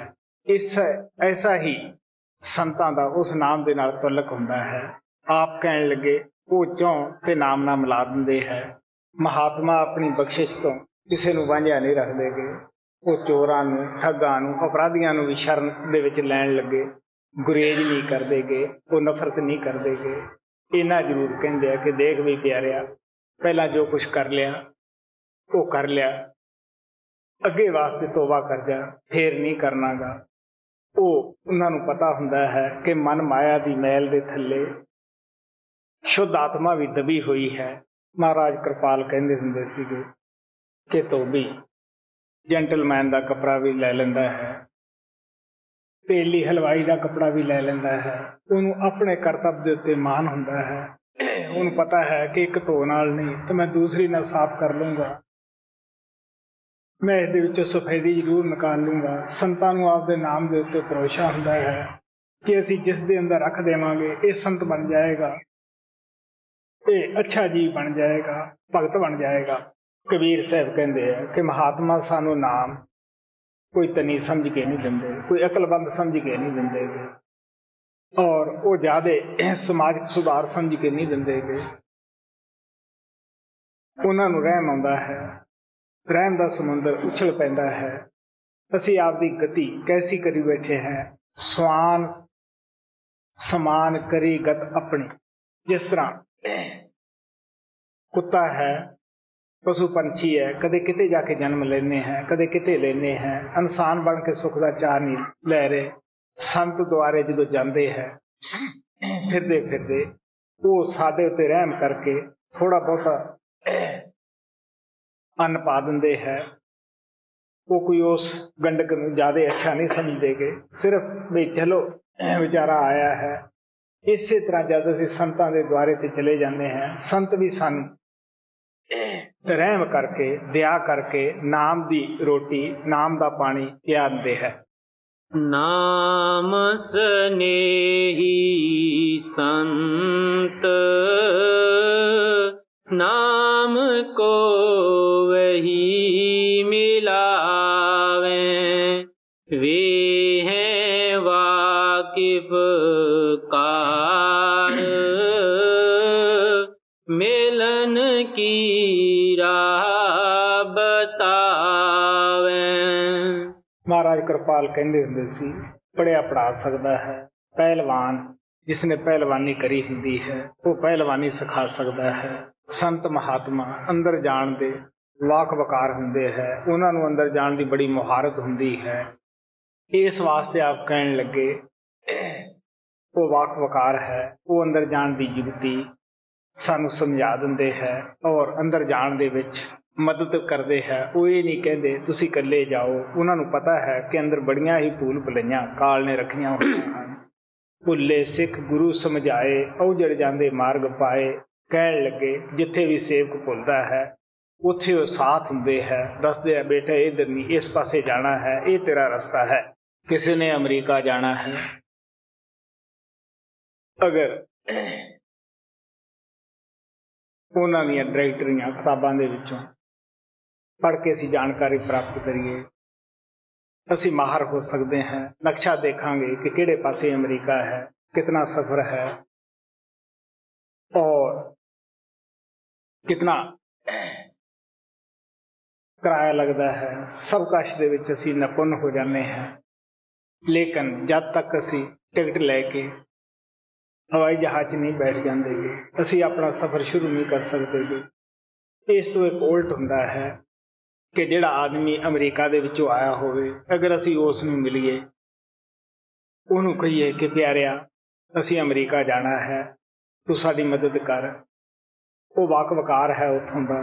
[SPEAKER 1] ऐसा ही ਸੰਤਾਂ ਦਾ ਉਸ ਨਾਮ ਦੇ ਨਾਲ ਤੁਲਕ ਹੁੰਦਾ ਹੈ। ਆਪ ਕਹਿਣ ਲੱਗੇ ਉਹ ਚੋਂ ਤੇ ਨਾਮ ਨਾਲ ਮਿਲਾ ਦਿੰਦੇ ਹੈ। ਮਹਾਤਮਾ ਆਪਣੀ ਬਖਸ਼ਿਸ਼ ਤੋਂ ਕਿਸੇ ਨੂੰ ਵਾਂਝਿਆ ਨਹੀਂ ਰੱਖਦੇ ਗੇ। ਉਹ ਚੋਰਾਂ ਨੂੰ, ਠੱਗਾਂ ਨੂੰ, ਅਪਰਾਧੀਆਂ ਨੂੰ ਵੀ ਸ਼ਰਨ ਦੇ ਵਿੱਚ ਲੈਣ ਲੱਗੇ ਗੁਰੇਜ਼ ਨਹੀਂ ਕਰਦੇ ਗੇ, ਉਹ ਨਫ਼ਰਤ ਨਹੀਂ ਕਰਦੇ ਗੇ। ਇਹਨਾਂ ਜ਼ਰੂਰ ਕਹਿੰਦੇ ਆ ਕਿ ਦੇਖ ਵੀ ਪਿਆਰਿਆ, ਪਹਿਲਾਂ ਜੋ ਕੁਛ ਕਰ ਲਿਆ ਉਹ ਕਰ ਲਿਆ, ਅੱਗੇ ਵਾਸਤੇ ਤੋਬਾ ਕਰ ਜਾ, ਫੇਰ ਨਹੀਂ ਕਰਨਾਗਾ। ਉਹ ਉਹਨਾਂ ਨੂੰ ਪਤਾ ਹੁੰਦਾ ਹੈ ਕਿ ਮਨ ਮਾਇਆ ਦੀ ਮੈਲ ਦੇ ਥੱਲੇ ਸ਼ੁੱਧ ਆਤਮਾ ਵੀ ਦਬੀ ਹੋਈ ਹੈ। ਮਹਾਰਾਜ ਕਿਰਪਾਲ ਕਹਿੰਦੇ ਹੁੰਦੇ ਸੀਗੇ ਕਿ ਧੋਬੀ ਜੈਂਟਲਮੈਨ ਦਾ ਕੱਪੜਾ ਵੀ ਲੈ ਲੈਂਦਾ ਹੈ, ਤੇਲੀ ਹਲਵਾਈ ਦਾ ਕੱਪੜਾ ਵੀ ਲੈ ਲੈਂਦਾ ਹੈ। ਉਹਨੂੰ ਆਪਣੇ ਕਰਤੱਵ ਦੇ ਉੱਤੇ ਮਾਣ ਹੁੰਦਾ ਹੈ। ਉਹਨੂੰ ਪਤਾ ਹੈ ਕਿ ਇੱਕ ਧੋ ਨਾਲ ਨਹੀਂ ਤਾਂ ਮੈਂ ਦੂਸਰੀ ਨਾਲ ਸਾਫ਼ ਕਰ ਲੂੰਗਾ, ਮੈਂ ਇਹਦੇ ਵਿੱਚੋਂ ਸਫੈਦੀ ਜ਼ਰੂਰ ਨਿਕਾਲ ਲੂੰਗਾ। ਸੰਤਾਂ ਨੂੰ ਆਪਦੇ ਨਾਮ ਦੇ ਉੱਤੇ ਭਰੋਸਾ ਹੁੰਦਾ ਹੈ ਕਿ ਅਸੀਂ ਜਿਸ ਦੇ ਅੰਦਰ ਰੱਖ ਦੇਵਾਂਗੇ ਇਹ ਸੰਤ ਬਣ ਜਾਏਗਾ, ਇਹ ਅੱਛਾ ਜੀਵ ਬਣ ਜਾਏਗਾ, ਭਗਤ ਬਣ ਜਾਏਗਾ। ਕਬੀਰ ਸਾਹਿਬ ਕਹਿੰਦੇ ਆ ਕਿ ਮਹਾਤਮਾ ਸਾਨੂੰ ਨਾਮ ਕੋਈ ਤਨੀ ਸਮਝ ਕੇ ਨਹੀਂ ਦਿੰਦੇ, ਕੋਈ ਅਕਲਬੰਦ ਸਮਝ ਕੇ ਨਹੀਂ ਦਿੰਦੇ ਗੇ, ਔਰ ਉਹ ਜ਼ਿਆਦਾ ਸਮਾਜਿਕ ਸੁਧਾਰ ਸਮਝ ਕੇ ਨਹੀਂ ਦਿੰਦੇ ਗੇ। ਉਹਨਾਂ ਨੂੰ ਰਹਿਮ ਆਉਂਦਾ ਹੈ, ਰਹਿਮ ਦਾ ਸਮੁੰਦਰ ਉਛਲ ਪੈਂਦਾ ਹੈ। ਅਸੀਂ ਆਪਦੀ ਗਤੀ ਕੈਸੀ ਕਰੀ ਬੈਠੇ ਹੈ, ਸਵਾਨ ਸਮਾਨ ਕਰੀ ਗਤ ਆਪਣੀ। ਜਿਸ ਤਰ੍ਹਾਂ ਕੁੱਤਾ ਹੈ, ਪਸ਼ੂ ਪੰਛੀ ਹੈ, ਕਦੇ ਕਿਤੇ ਜਾ ਕੇ ਜਨਮ ਲੈਂਦੇ ਹੈ, ਕਦੇ ਕਿਤੇ ਲੈਂਦੇ ਹੈ, ਇਨਸਾਨ ਬਣ ਕੇ ਸੁੱਖ ਦਾ ਚਾਅ ਨਹੀਂ ਲੈ ਰਹੇ। ਸੰਤ ਦੁਆਰੇ ਜਦੋਂ ਜਾਂਦੇ ਹੈ ਫਿਰਦੇ ਫਿਰਦੇ, ਉਹ ਸਾਡੇ ਉੱਤੇ ਰਹਿਮ ਕਰਕੇ ਥੋੜਾ ਬਹੁਤਾ ਅੰਨ ਪਾ ਦਿੰਦੇ ਹੈ। ਉਹ ਕੋਈ ਉਸ ਗੰਡਕ ਨੂੰ ਜ਼ਿਆਦਾ ਅੱਛਾ ਨਹੀਂ ਸਮਝਦੇ ਗੇ, ਸਿਰਫ ਵੀ ਚਲੋ ਵਿਚਾਰਾ ਆਇਆ ਹੈ। ਇਸੇ ਤਰ੍ਹਾਂ ਜਦ ਅਸੀਂ ਸੰਤਾਂ ਦੇ ਦੁਆਰੇ ਤੇ ਚਲੇ ਜਾਂਦੇ ਹਾਂ, ਸੰਤ ਵੀ ਸਾਨੂੰ ਰਹਿਮ ਕਰਕੇ, ਦਇਆ ਕਰਕੇ ਨਾਮ ਦੀ ਰੋਟੀ, ਨਾਮ ਦਾ ਪਾਣੀ ਪਿਆ ਦਿੰਦੇ ਹੈ।
[SPEAKER 2] ਨਾਮ ਸਨੇਹੀ ਸੰਤ ਨਾਮ ਕੋ ਵਹੀ ਮਿਲਾਵੇ, वे हैं वाकिफ कार मिलन की राह बतावे।
[SPEAKER 1] ਮਹਾਰਾਜ ਕਿਰਪਾਲ ਕਹਿੰਦੇ ਹੁੰਦੇ ਸੀ, ਪੜ੍ਹਿਆ ਪੜ੍ਹਾ ਸਕਦਾ ਹੈ ਪਹਿਲਵਾਨ, ਜਿਸਨੇ ਪਹਿਲਵਾਨੀ ਕਰੀ ਹੁੰਦੀ ਹੈ ਉਹ ਪਹਿਲਵਾਨੀ ਸਿਖਾ ਸਕਦਾ ਹੈ। ਸੰਤ ਮਹਾਤਮਾ ਅੰਦਰ ਜਾਣ ਦੇ ਵਾਕ ਵਕਾਰ ਹੁੰਦੇ ਹੈ, ਉਹਨਾਂ ਨੂੰ ਅੰਦਰ ਜਾਣ ਦੀ ਬੜੀ ਮੁਹਾਰਤ ਹੁੰਦੀ ਹੈ। ਇਸ ਵਾਸਤੇ ਆਪ ਕਹਿਣ ਲੱਗੇ ਉਹ ਵਾਕ ਵਕਾਰ ਹੈ, ਉਹ ਅੰਦਰ ਜਾਣ ਦੀ ਯੁਕਤੀ ਸਾਨੂੰ ਸਮਝਾ ਦਿੰਦੇ ਹੈ ਔਰ ਅੰਦਰ ਜਾਣ ਦੇ ਵਿੱਚ ਮਦਦ ਕਰਦੇ ਹੈ। ਉਹ ਇਹ ਨਹੀਂ ਕਹਿੰਦੇ ਤੁਸੀਂ ਇਕੱਲੇ ਜਾਓ, ਉਹਨਾਂ ਨੂੰ ਪਤਾ ਹੈ ਕਿ ਅੰਦਰ ਬੜੀਆਂ ਹੀ ਭੂਲ ਭੁਲਈਆਂ ਕਾਲ ਨੇ ਰੱਖੀਆਂ ਹੋਈਆਂ ਹਨ। ਭੁੱਲੇ ਸਿੱਖ ਗੁਰੂ ਸਮਝਾਏ, ਔਜੜ ਜਾਂਦੇ ਮਾਰਗ ਪਾਏ। ਕਹਿਣ ਲੱਗੇ ਜਿੱਥੇ ਵੀ ਸੇਵਕ ਭੁੱਲਦਾ ਹੈ ਉੱਥੇ ਉਹ ਸਾਥ ਹੁੰਦੇ ਹੈ, ਦੱਸਦੇ ਆ ਬੇਟਾ ਇੱਧਰ ਨਹੀਂ, ਇਸ ਪਾਸੇ ਜਾਣਾ ਹੈ, ਇਹ ਤੇਰਾ ਰਸਤਾ ਹੈ। ਕਿਸੇ ਨੇ ਅਮਰੀਕਾ ਜਾਣਾ ਹੈ, ਅਗਰ ਉਹਨਾਂ ਦੀਆਂ ਡਾਇਰੈਕਟਰੀਆਂ ਕਿਤਾਬਾਂ ਦੇ ਵਿੱਚੋਂ ਪੜ੍ਹ ਕੇ ਅਸੀਂ ਜਾਣਕਾਰੀ ਪ੍ਰਾਪਤ ਕਰੀਏ, ਅਸੀਂ ਮਾਹਰ ਹੋ ਸਕਦੇ ਹਾਂ। ਨਕਸ਼ਾ ਦੇਖਾਂਗੇ ਕਿ ਕਿਹੜੇ ਪਾਸੇ ਅਮਰੀਕਾ ਹੈ, ਕਿਤਨਾ ਸਫ਼ਰ ਹੈ और कितना किराया लगता है। सब कुछ दे विच असीं निपुण हो जाते हैं, लेकिन जब तक असीं टिकट लैके हवाई जहाज नहीं बैठ जाते, असीं अपना सफ़र शुरू नहीं कर सकते। ਇਸ ਤੋਂ ਇੱਕ ਉਲਟ ਹੁੰਦਾ ਹੈ ਕਿ ਜਿਹੜਾ ਆਦਮੀ ਅਮਰੀਕਾ ਦੇ ਵਿੱਚੋਂ ਆਇਆ ਹੋਵੇ, ਅਗਰ ਅਸੀਂ ਉਸ ਨੂੰ ਮਿਲੀਏ, ਉਹਨੂੰ ਕਹੀਏ ਕਿ ਪਿਆਰਿਆ ਅਸੀਂ ਅਮਰੀਕਾ ਜਾਣਾ ਹੈ, ਤੂੰ ਸਾਡੀ ਮਦਦ ਕਰ, ਉਹ ਵਾਕ-ਵਕਾਰ ਹੈ ਉੱਥੋਂ ਦਾ,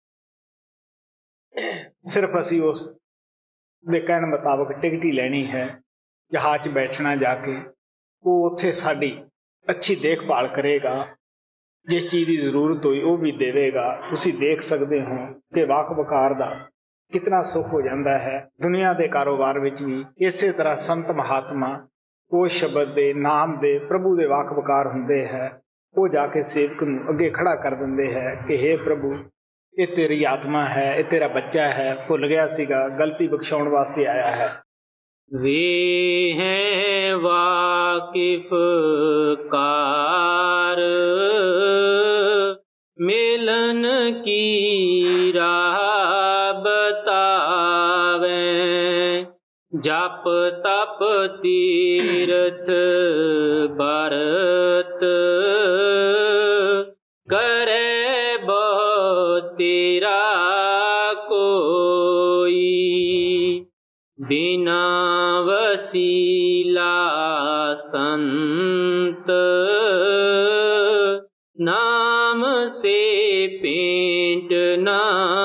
[SPEAKER 1] ਸਿਰਫ ਅਸੀਂ ਉਸ ਦੇ ਕਹਿਣ ਮੁਤਾਬਕ ਟਿਕਟ ਹੀ ਲੈਣੀ ਹੈ, ਜਹਾਜ਼ 'ਚ ਬੈਠਣਾ ਜਾ ਕੇ, ਉਹ ਉੱਥੇ ਸਾਡੀ ਅੱਛੀ ਦੇਖਭਾਲ ਕਰੇਗਾ, ਜਿਸ ਚੀਜ਼ ਦੀ ਜ਼ਰੂਰਤ ਹੋਈ ਉਹ ਵੀ ਦੇਵੇਗਾ। ਤੁਸੀਂ ਦੇਖ ਸਕਦੇ ਹੋ ਕਿ ਵਾਕ-ਵਕਾਰ ਦਾ ਕਿਤਨਾ ਸੁੱਖ ਹੋ ਜਾਂਦਾ ਹੈ। ਦੁਨੀਆ ਦੇ ਕਾਰੋਬਾਰ ਵਿੱਚ ਵੀ ਇਸੇ ਤਰ੍ਹਾਂ ਸੰਤ ਮਹਾਤਮਾ ਉਹ ਸ਼ਬਦ ਦੇ, ਨਾਮ ਦੇ, ਪ੍ਰਭੂ ਦੇ ਵਾਕ-ਵਕਾਰ ਹੁੰਦੇ ਹੈ। ਉਹ ਜਾ ਕੇ ਸੇਵਕ ਨੂੰ ਅੱਗੇ ਖੜਾ ਕਰ ਦਿੰਦੇ ਹੈ ਕਿ ਹੇ ਪ੍ਰਭੂ, ਇਹ ਤੇਰੀ ਆਤਮਾ ਹੈ, ਇਹ ਤੇਰਾ ਬੱਚਾ ਹੈ, ਭੁੱਲ ਗਿਆ ਸੀਗਾ, ਗਲਤੀ ਬਖਸ਼ਾਉਣ ਵਾਸਤੇ ਆਇਆ ਹੈ।
[SPEAKER 2] ਵੇ ਹੈ ਵਾਕਿਫ ਕਾਰ ਮਿਲਨ ਕੀ ਰਾਹ ਬਤਾਵੇ, ਜਪ ਤਪ ਤੀਰਥ ਬਰਤ ਕਰੇ ਬਹੁ ਤੇਰਾ ਕੋਈ, ਬਿਨਾ ਵਸੀਲਾ ਸੰਤ ਨਾਮ ਸੇ ਪੇਂਟ ਨਾ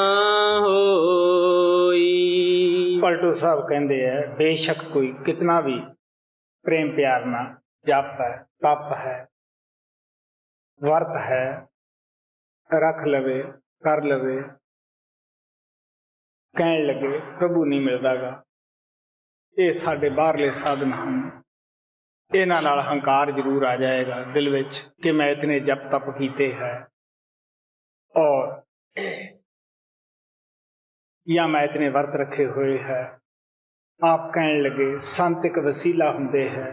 [SPEAKER 2] ਹੋਈ।
[SPEAKER 1] ਪਲਟੂ ਸਾਹਿਬ ਕਹਿੰਦੇ ਹੈ, ਬੇਸ਼ੱਕ ਕੋਈ ਕਿਤਨਾ ਵੀ ਪ੍ਰੇਮ ਪਿਆਰ ਨਾਲ ਜਪ ਹੈ, ਤਪ ਹੈ, ਵਰਤ ਹੈ, ਰੱਖ ਲਵੇ, ਕਰ ਲਵੇ, ਕਹਿਣ ਲੱਗੇ ਪ੍ਰਭੂ ਨਹੀਂ ਮਿਲਦਾਗਾ। ਇਹ ਸਾਡੇ ਬਾਹਰਲੇ ਸਾਧਨ ਹਨ। ਇਹਨਾਂ ਨਾਲ ਹੰਕਾਰ ਜ਼ਰੂਰ ਆ ਜਾਏਗਾ ਦਿਲ ਵਿੱਚ ਕਿ ਮੈਂ ਇਤਨੇ ਜਪ ਤਪ ਕੀਤੇ ਹੈ ਔਰ ਜਾਂ ਮੈਂ ਇਤਨੇ ਵਰਤ ਰੱਖੇ ਹੋਏ ਹੈ। ਆਪ ਕਹਿਣ ਲੱਗੇ ਸੰਤ ਇੱਕ ਵਸੀਲਾ ਹੁੰਦੇ ਹੈ,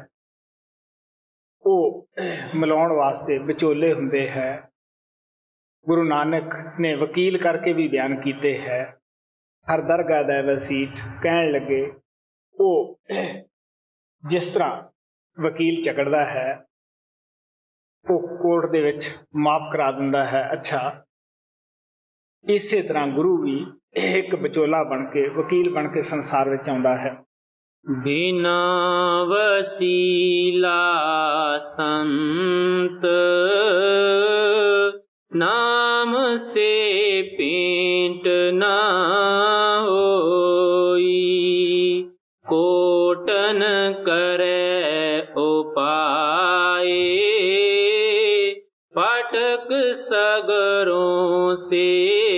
[SPEAKER 1] ਉਹ ਮਿਲਾਉਣ ਵਾਸਤੇ ਵਿਚੋਲੇ ਹੁੰਦੇ ਹੈ। ਗੁਰੂ ਨਾਨਕ ਨੇ ਵਕੀਲ ਕਰਕੇ ਵੀ ਬਿਆਨ ਕੀਤੇ ਹੈ। ਹਰ ਦਰਗਾਹ ਦਾ ਵਸੀਟ ਕਹਿਣ ਲੱਗੇ, ਉਹ ਜਿਸ ਤਰ੍ਹਾਂ ਵਕੀਲ ਝਗੜਦਾ ਹੈ ਉਹ ਕੋਰਟ ਦੇ ਵਿੱਚ ਮਾਫ ਕਰਾ ਦਿੰਦਾ ਹੈ। ਅੱਛਾ, ਇਸੇ ਤਰ੍ਹਾਂ ਗੁਰੂ ਵੀ ਇੱਕ ਵਿਚੋਲਾ ਬਣ ਕੇ, ਵਕੀਲ ਬਣ ਕੇ ਸੰਸਾਰ ਵਿੱਚ ਆਉਂਦਾ ਹੈ।
[SPEAKER 2] ਬਿਨਾ ਵਸੀਲਾ ਸੰਤ ਨਾਮ ਸੇ ਪੇਂਟ ਨਾ ਹੋਈ, ਕੋਟਨ ਕਰੇ ਉਪਾਏ, ਫਟਕ ਸਗਰੋਂ ਸੇ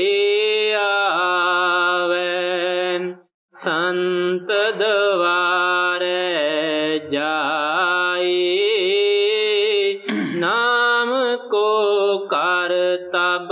[SPEAKER 2] ਆਵੇ, ਸੰਤ ਦਵਾਰੇ ਜਾਏ, ਨਾਮ ਕੋ ਕਰ ਤਬ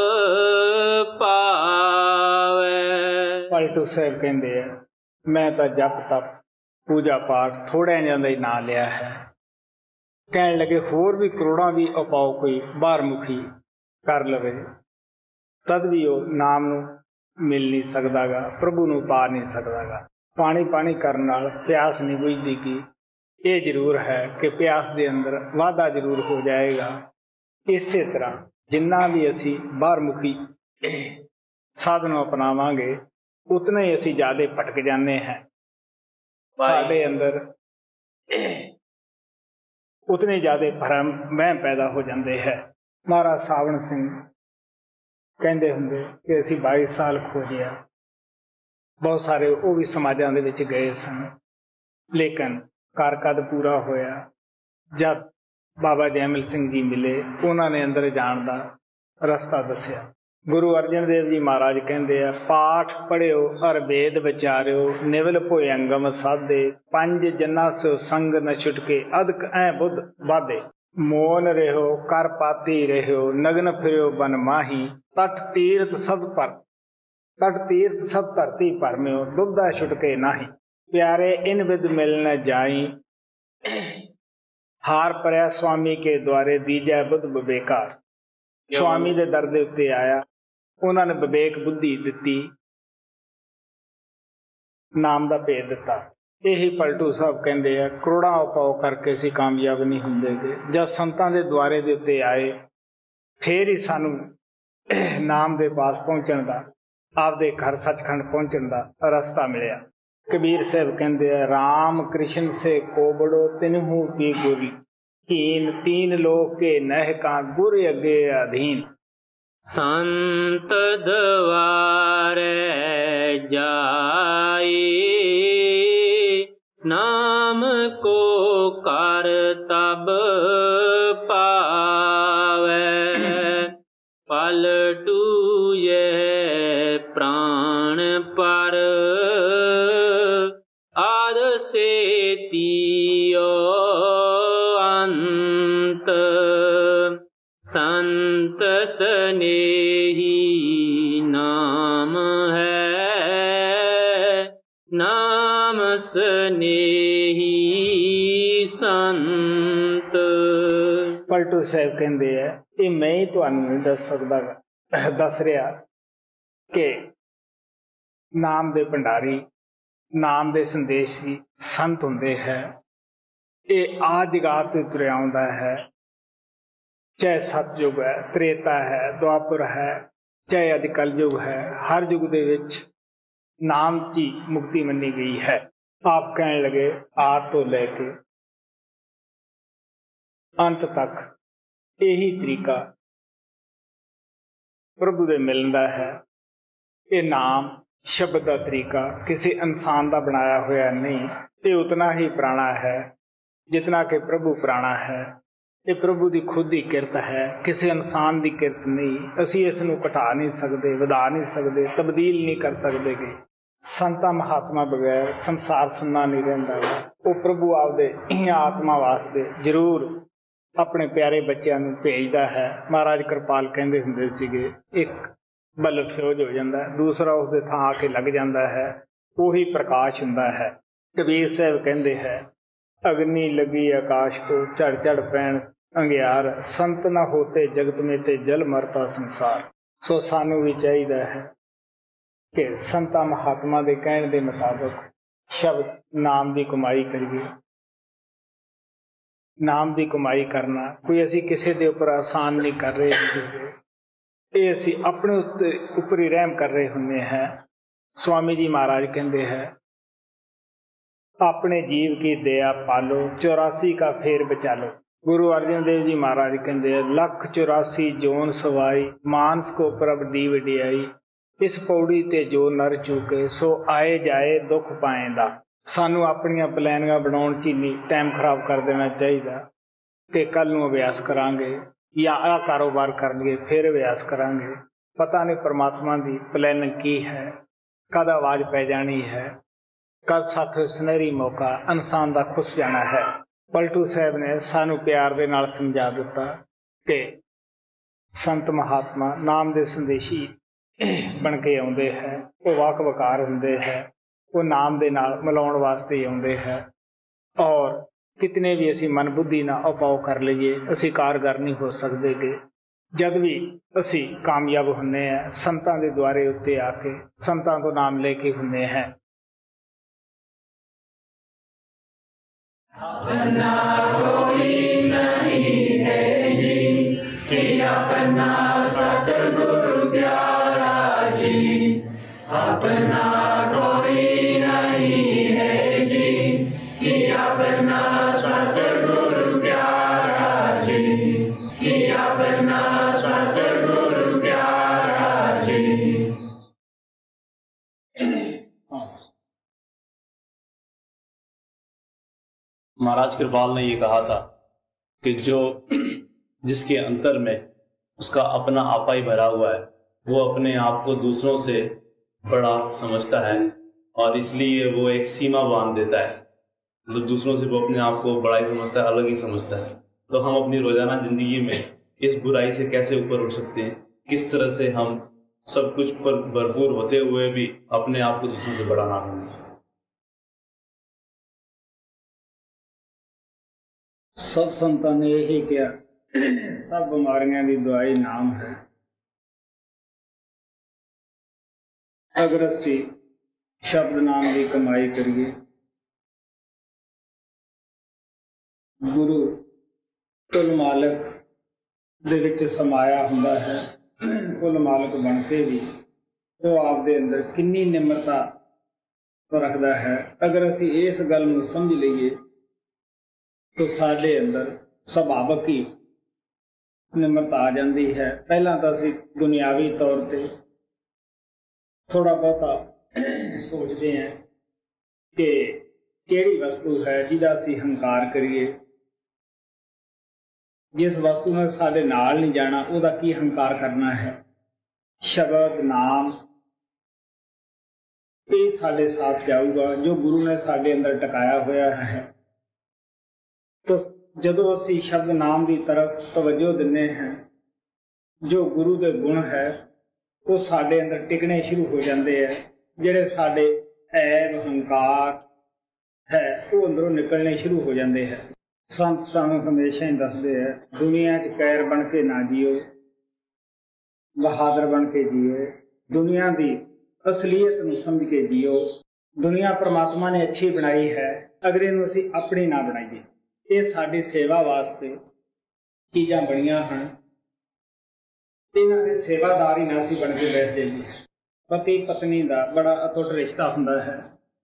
[SPEAKER 2] ਪਾਵੇ।
[SPEAKER 1] ਪਲਟੂ ਸਾਹਿਬ ਕਹਿੰਦੇ ਆ, ਮੈਂ ਤਾਂ ਜਪ ਤਪ ਪੂਜਾ ਪਾਠ ਥੋੜ੍ਹਾ ਜਿਹਾ ਦਾ ਹੀ ਨਾਂ ਲਿਆ ਹੈ। ਕਹਿਣ ਲੱਗੇ ਹੋਰ ਵੀ ਕਰੋੜਾਂ ਵੀ ਉਪਾਅ ਕੋਈ ਬਾਹਰਮੁਖੀ ਕਰ ਲਵੇ, ਤਦ ਵੀ ਉਹ ਨਾਮ ਨੂੰ ਮਿਲ ਨਹੀਂ ਸਕਦਾਗਾ, ਪ੍ਰਭੂ ਨੂੰ ਪਾ ਨਹੀਂ ਸਕਦਾਗਾ। ਪਾਣੀ ਪਾਣੀ ਕਰਨ ਨਾਲ ਪਿਆਸ ਨਹੀਂ ਬੁਝਦੀ। ਕੀ ਇਹ ਜ਼ਰੂਰ ਹੈ ਕਿ ਪਿਆਸ ਦੇ ਅੰਦਰ ਵਾਧਾ ਜ਼ਰੂਰ ਹੋ ਜਾਏਗਾ। ਇਸੇ ਤਰ੍ਹਾਂ ਜਿੰਨਾ ਵੀ ਅਸੀਂ ਬਾਹਰਮੁਖੀ ਸਾਧਨ ਅਪਣਾਵਾਂਗੇ ਉਤਨਾ ਹੀ ਅਸੀਂ ਜ਼ਿਆਦਾ ਭਟਕ ਜਾਂਦੇ ਹਾਂ। ਸਾਡੇ ਅੰਦਰ ਉਤਨੇ ਜ਼ਿਆਦਾ ਭਰਮ ਵਹਿਮ ਪੈਦਾ ਹੋ ਜਾਂਦੇ ਹੈ। ਮਹਾਰਾਜ ਸਾਵਣ ਸਿੰਘ ਕਹਿੰਦੇ ਹੁੰਦੇ ਕਿ ਅਸੀਂ 22 ਸਾਲ ਖੋਜਿਆ। ਬਹੁਤ ਸਾਰੇ ਉਹ ਵੀ ਸਮਾਜਾਂ ਦੇ ਵਿੱਚ ਗਏ ਸਨ, ਲੇਕਿਨ ਘਰ ਕਦ ਪੂਰਾ ਹੋਇਆ ਜਦ ਬਾਬਾ ਜੈਮਲ ਸਿੰਘ ਜੀ ਮਿਲੇ। ਉਹਨਾਂ ਨੇ ਅੰਦਰ ਜਾਣ ਦਾ ਰਸਤਾ ਦੱਸਿਆ। ਗੁਰੂ ਅਰਜਨ ਦੇਵ ਜੀ ਮਹਾਰਾਜ ਕਹਿੰਦੇ ਆ, ਪਾਠ ਪੜ੍ਹਿਓ ਅਰ ਵੇਦ ਵਿਚਾਰਿਓ, ਨਿਵਲ ਭੋਏ ਅੰਗਮ ਸਾਧੇ, ਪੰਜ ਜਨਾ ਸੋ ਸੰਗ ਨ ਛੁਟਕੇ, ਅਦਕ ਐ ਬੁੱਧ ਵਾਧੇ, ਮੋਨ ਰਹਿਓ ਕਰ ਪਾਤੀ ਰਹਿਓ, ਨਗਨ ਫਿਰਿਓ ਬਨ ਮਾਹੀ, ਤਟ ਤੀਰਥ ਸਭ ਧਰਤੀ ਭਰਮਿਓ, ਦੁੱਧਾ ਛੁਟਕੇ ਨਾਹੀ, ਪਿਆਰੇ ਇਨ ਵਿਦ ਮਿਲ ਨ ਜਾਈ, ਹਾਰ ਪਰਿਆ ਸੁਆਮੀ ਕੇ ਦੁਆਰੇ, ਦੀਜੈ ਬੁੱਧ ਵਿਵੇਕਾਰ। ਸੁਆਮੀ ਦੇ ਦਰ ਦੇ ਉੱਤੇ ਆਇਆ, ਉਹਨਾਂ ਨੇ ਵਿਵੇਕ ਬੁੱਧੀ ਦਿੱਤੀ, ਨਾਮ ਦਾ ਭੇਦ ਦਿੱਤਾ। ਇਹੀ ਪਲਟੂ ਸਾਹਿਬ ਕਹਿੰਦੇ ਆ, ਕਰੋੜਾਂ ਉਪਾਅ ਕਰਕੇ ਅਸੀਂ ਕਾਮਯਾਬ ਨਹੀਂ ਹੁੰਦੇ। ਜਦ ਸੰਤਾਂ ਦੇ ਦੁਆਰੇ ਦੇ ਉੱਤੇ ਆਏ ਫੇਰ ਹੀ ਸਾਨੂੰ ਨਾਮ ਦੇ ਪਾਸ ਪਹੁੰਚਣ ਦਾ, ਆਪਦੇ ਘਰ ਸੱਚਖੰਡ ਪਹੁੰਚਣ ਦਾ ਰਸਤਾ ਮਿਲਿਆ। ਕਬੀਰ ਸਾਹਿਬ ਕਹਿੰਦੇ ਆ, ਰਾਮ ਕ੍ਰਿਸ਼ਨ ਸੇ ਕੋਬੜੋ ਤਿਨਹੂ ਕੀ ਗੁਰੀ ਕੀਨ, ਤੀਨ ਲੋਕ ਕੇ ਨਹਿਕਾਂ ਗੁਰ ਅੱਗੇ ਅਧੀਨ।
[SPEAKER 2] ਸੰਤ ਦਵਾਰੇ ਜਾਏ, ਨਾਮ ਕੋ ਕਰ ਤਬ ਪਾਵੈ, ਪਲਟੂਏ ਪ੍ਰਾਣ ਪਰ ਆਦ ਸੇਤੀਓ ਅੰਤ। ਸੰਤ ਸਨੇਹੀ ਨਾਮ ਹੈ, ਨਾਮ ਸਨੇਹੀ ਸੰਤ।
[SPEAKER 1] ਪਲਟੂ ਸਾਹਿਬ ਕਹਿੰਦੇ ਆ, ਇਹ ਮੈਂ ਹੀ ਤੁਹਾਨੂੰ ਨਹੀਂ ਦੱਸ ਸਕਦਾ, ਦੱਸ ਰਿਹਾ ਕਿ ਨਾਮ ਦੇ ਭੰਡਾਰੀ, ਨਾਮ ਦੇ ਸੰਦੇਸ਼ੀ ਸੰਤ ਹੁੰਦੇ ਹੈ। ਇਹ ਆਦਿ ਜਗਾਤ ਤੋਂ ਤੁਰਿਆ ਆਉਂਦਾ ਹੈ, ਚਾਹੇ ਸਤਯੁਗ ਹੈ, ਤ੍ਰੇਤਾ ਹੈ, ਦੁਆਪਰ ਹੈ, ਚਾਹੇ ਅੱਜ ਕਲਯੁਗ ਹੈ। ਹਰ ਯੁੱਗ ਦੇ ਵਿੱਚ ਨਾਮ 'ਚ ਹੀ ਮੁਕਤੀ ਮੰਨੀ ਗਈ ਹੈ। ਆਪ ਕਹਿਣ ਲਗੇ, ਆਦ ਤੋਂ ਲੈ ਕੇ ਅੰਤ ਤੱਕ ਇਹੀ ਤਰੀਕਾ ਪ੍ਰਭੂ ਦੇ ਮਿਲਣ ਦਾ ਹੈ। ਇਹ ਨਾਮ ਸ਼ਬਦ ਦਾ ਤਰੀਕਾ ਕਿਸੇ ਇਨਸਾਨ ਦਾ ਬਣਾਇਆ ਹੋਇਆ ਨਹੀਂ, ਇਹ ਉਤਨਾ ਹੀ ਪੁਰਾਣਾ ਹੈ ਜਿਤਨਾ ਕਿ ਪ੍ਰਭੂ ਪੁਰਾਣਾ ਹੈ। ਇਹ ਪ੍ਰਭੂ ਦੀ ਖੁਦ ਦੀ ਕਿਰਤ ਹੈ, ਕਿਸੇ ਇਨਸਾਨ ਦੀ ਕਿਰਤ ਨਹੀਂ। ਅਸੀਂ ਇਸ ਨੂੰ ਘਟਾ ਨਹੀਂ ਸਕਦੇ, ਵਧਾ ਨਹੀਂ ਸਕਦੇ, ਤਬਦੀਲ ਨਹੀਂ ਕਰ ਸਕਦੇ ਕਿ ਸੰਤਾਂ ਮਹਾਤਮਾ ਬਗੈਰ ਸੰਸਾਰ ਸੁੰਨਾ ਨਹੀਂ ਰਹਿੰਦਾ। ਉਹ ਪ੍ਰਭੂ ਆਪਦੇ ਆਤਮਾ ਵਾਸਤੇ ਜ਼ਰੂਰ ਆਪਣੇ ਪਿਆਰੇ ਬੱਚਿਆਂ ਨੂੰ ਭੇਜਦਾ ਹੈ। ਮਹਾਰਾਜ ਕਿਰਪਾਲ ਕਹਿੰਦੇ ਹੁੰਦੇ ਸੀਗੇ, ਇੱਕ ਬਲਬ ਫਿਰੋਜ਼ ਹੋ ਜਾਂਦਾ, ਦੂਸਰਾ ਉਸਦੇ ਥਾਂ ਆ ਕੇ ਲੱਗ ਜਾਂਦਾ ਹੈ, ਉਹੀ ਪ੍ਰਕਾਸ਼ ਹੁੰਦਾ ਹੈ। ਕਬੀਰ ਸਾਹਿਬ ਕਹਿੰਦੇ ਹੈ, ਅਗਨੀ ਲਗੀ ਆਕਾਸ਼ ਕੋ ਝੜ ਝੜ ਪੈਣ ਅੰਗਿਆਰ, ਸੰਤ ਨਾ ਹੋਤੇ ਜਗਤ ਮੇ ਤੇ ਜਲ ਮਰਤਾ ਸੰਸਾਰ। ਸੋ ਸਾਨੂੰ ਵੀ ਚਾਹੀਦਾ ਹੈ ਕਿ ਸੰਤਾਂ ਮਹਾਤਮਾ ਦੇ ਕਹਿਣ ਦੇ ਮੁਤਾਬਕ ਸ਼ਬਦ ਨਾਮ ਦੀ ਕਮਾਈ ਕਰੀਏ। ਨਾਮ ਦੀ ਕਮਾਈ ਕਰਨਾ ਕੋਈ ਅਸੀਂ ਕਿਸੇ ਦੇ ਉੱਪਰ ਆਸਾਨ ਨਹੀਂ ਕਰ ਰਹੇ, ਇਹ ਅਸੀਂ ਆਪਣੇ ਉੱਪਰ ਹੀ ਰਹਿਮ ਕਰ ਰਹੇ ਹੁੰਦੇ ਹਾਂ। ਸਵਾਮੀ ਜੀ ਮਹਾਰਾਜ ਕਹਿੰਦੇ ਹੈ, ਆਪਣੇ ਜੀਵ ਕੀ ਦਇਆ ਪਾਲੋ 84 का फेर बचालो। गुरु अर्जन देव जी महाराज कहते हैं, 184 जोन सवाई मानस को प्रभ दी वडियाई, इस पौड़ी ते जो नर चूके सो आए जाए दुख पाएंदा। सानू अपनियां प्लानिंगां बनाउण च नहीं टाइम खराब कर देना चाहिए कि कल नूं अभ्यास करांगे या आ कारोबार कर लईए फिर अभ्यास करांगे। पता नहीं परमात्मा दी प्लानिंग की है, कद आवाज़ पै जानी है, कद साथ सुनहरी मौका इंसान का खुस जाना है। पलटू साहब ने सानू प्यार दे नाल समझा दिता कि संत महात्मा नाम दे संदेशी बन के आउंदे है, वो वाक वकार हुंदे है, वो नाम दे नाल मिलाउण वास्ते आउंदे है। और कितने भी असी मन बुद्धि ना उपाव कर लईए असी कारगर नहीं हो सकते कि जद भी असी कामयाब हुंदे हैं संतां दे द्वारे उत्ते आके संतां तो नाम लेके हुंदे हैं।
[SPEAKER 3] अपना कोई नहीं है जी कि अपना सतगुरु प्यारा जी, अपना कोई नहीं है जी कि अपना सतगुरु प्यारा जी, कि अपना सतगुरु प्यारा जी।
[SPEAKER 4] महाराज कृपाल ने ये कहा था कि जो जिसके अंतर में उसका अपना आपा ही भरा हुआ है वो अपने आप को दूसरों से बड़ा समझता है और इसलिए वो एक सीमा बांध देता है। मतलब दूसरों से वो अपने आप को बड़ा ही समझता है, अलग ही समझता है। तो हम अपनी रोजाना जिंदगी में इस बुराई से कैसे ऊपर उठ सकते हैं, किस तरह से हम सब कुछ पर भरपूर होते हुए भी अपने आप को दूसरों से बड़ा ना समझें।
[SPEAKER 1] सब संतां ने यही किया, सब बीमारियां की दवाई नाम है। अगर असी शब्द नाम की कमाई करिए, गुरु तुल मालक दे विच समाया हुंदा है, ਕੁੱਲ ਮਾਲਕ ਬਣ ਕੇ ਵੀ ਉਹ ਆਪਦੇ ਅੰਦਰ ਕਿੰਨੀ ਨਿਮਰਤਾ ਰੱਖਦਾ ਹੈ। ਅਗਰ ਅਸੀਂ ਇਸ ਗੱਲ ਨੂੰ ਸਮਝ ਲਈਏ ਤਾਂ ਸਾਡੇ ਅੰਦਰ ਸੁਭਾਵਕ ਹੀ ਨਿਮਰਤਾ ਆ ਜਾਂਦੀ ਹੈ। ਪਹਿਲਾਂ ਤਾਂ ਅਸੀਂ ਦੁਨਿਆਵੀ ਤੌਰ 'ਤੇ ਥੋੜ੍ਹਾ ਬਹੁਤਾ ਸੋਚਦੇ ਹਾਂ ਕਿ ਕਿਹੜੀ ਵਸਤੂ ਹੈ ਜਿਹਦਾ ਅਸੀਂ ਹੰਕਾਰ ਕਰੀਏ, ਜਿਸ ਵਸਤੂ ਨੇ ਸਾਡੇ ਨਾਲ ਨਹੀਂ ਜਾਣਾ ਉਹਦਾ ਕੀ ਹੰਕਾਰ ਕਰਨਾ ਹੈ। ਸ਼ਬਦ ਨਾਮ ਇਹ ਸਾਡੇ ਸਾਥ ਜਾਊਗਾ ਜੋ ਗੁਰੂ ਨੇ ਸਾਡੇ ਅੰਦਰ ਟਿਕਾਇਆ ਹੋਇਆ ਹੈ। ਤਾਂ ਜਦੋਂ ਅਸੀਂ ਸ਼ਬਦ ਨਾਮ ਦੀ ਤਰਫ ਤਵੱਜੋ ਦਿੰਦੇ ਹਾਂ, ਜੋ ਗੁਰੂ ਦੇ ਗੁਣ ਹੈ ਉਹ ਸਾਡੇ ਅੰਦਰ ਟਿਕਣੇ ਸ਼ੁਰੂ ਹੋ ਜਾਂਦੇ ਹੈ। ਜਿਹੜੇ ਸਾਡੇ ਐਬ ਹੰਕਾਰ ਹੈ ਉਹ ਅੰਦਰੋਂ ਨਿਕਲਣੇ ਸ਼ੁਰੂ ਹੋ ਜਾਂਦੇ ਹੈ। ਸੰਤ ਸਾਨੂੰ ਹਮੇਸ਼ਾ ਹੀ ਦੱਸਦੇ ਹੈ, ਦੁਨੀਆ 'ਚ ਕੈਰ ਬਣ ਕੇ ਨਾ ਜੀਓ, ਬਹਾਦਰ ਬਣ ਕੇ ਜੀਓ, ਦੁਨੀਆ ਦੀ ਅਸਲੀਅਤ ਨੂੰ ਸਮਝ ਕੇ ਜੀਓ। ਦੁਨੀਆ ਪਰਮਾਤਮਾ ਨੇ ਅੱਛੀ ਬਣਾਈ ਹੈ, ਅਗਰ ਇਹਨੂੰ ਅਸੀਂ ਆਪਣੀ ਨਾ ਬਣਾਈਏ। ਇਹ ਸਾਡੀ ਸੇਵਾ ਵਾਸਤੇ ਚੀਜ਼ਾਂ ਬਣੀਆਂ ਹਨ, ਇਹਨਾਂ ਦੇ ਸੇਵਾਦਾਰ ਹੀ ਨਾ ਅਸੀਂ ਬਣ ਕੇ ਬੈਠ ਜਾਈਏ। ਪਤੀ ਪਤਨੀ ਦਾ ਬੜਾ ਅਟੁੱਟ ਰਿਸ਼ਤਾ ਹੁੰਦਾ ਹੈ।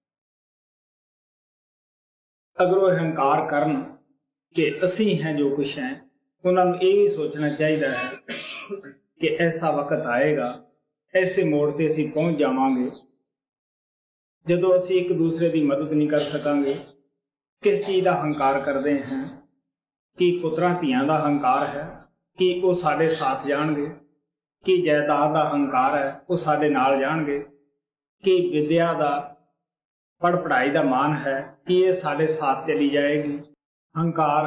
[SPEAKER 1] ਅਗਰ ਉਹ ਹੰਕਾਰ ਕਰਨ ਕਿ ਅਸੀਂ ਹੈ ਜੋ ਕੁਛ ਹੈ, ਉਹਨਾਂ ਨੂੰ ਇਹ ਵੀ ਸੋਚਣਾ ਚਾਹੀਦਾ ਹੈ ਕਿ ਐਸਾ ਵਕਤ ਆਏਗਾ, ਐਸੇ ਮੋੜ ਤੇ ਅਸੀਂ ਪਹੁੰਚ ਜਾਵਾਂਗੇ ਜਦੋਂ ਅਸੀਂ ਇੱਕ ਦੂਸਰੇ ਦੀ ਮਦਦ ਨਹੀਂ ਕਰ ਸਕਾਂਗੇ। ਕਿਸ ਚੀਜ਼ ਦਾ ਹੰਕਾਰ ਕਰਦੇ ਹਾਂ? ਕੀ ਪੁੱਤਰਾਂ ਧੀਆਂ ਦਾ ਹੰਕਾਰ ਹੈ? ਕੀ ਉਹ ਸਾਡੇ ਸਾਥ ਜਾਣਗੇ? ਕੀ ਜਾਇਦਾਦ ਦਾ ਹੰਕਾਰ ਹੈ, ਉਹ ਸਾਡੇ ਨਾਲ ਜਾਣਗੇ? ਕੀ ਵਿਦਿਆ ਦਾ ਪੜ੍ਹਾਈ ਦਾ ਮਾਣ ਹੈ, ਕੀ ਇਹ ਸਾਡੇ ਸਾਥ ਚਲੀ ਜਾਏਗੀ? ਹੰਕਾਰ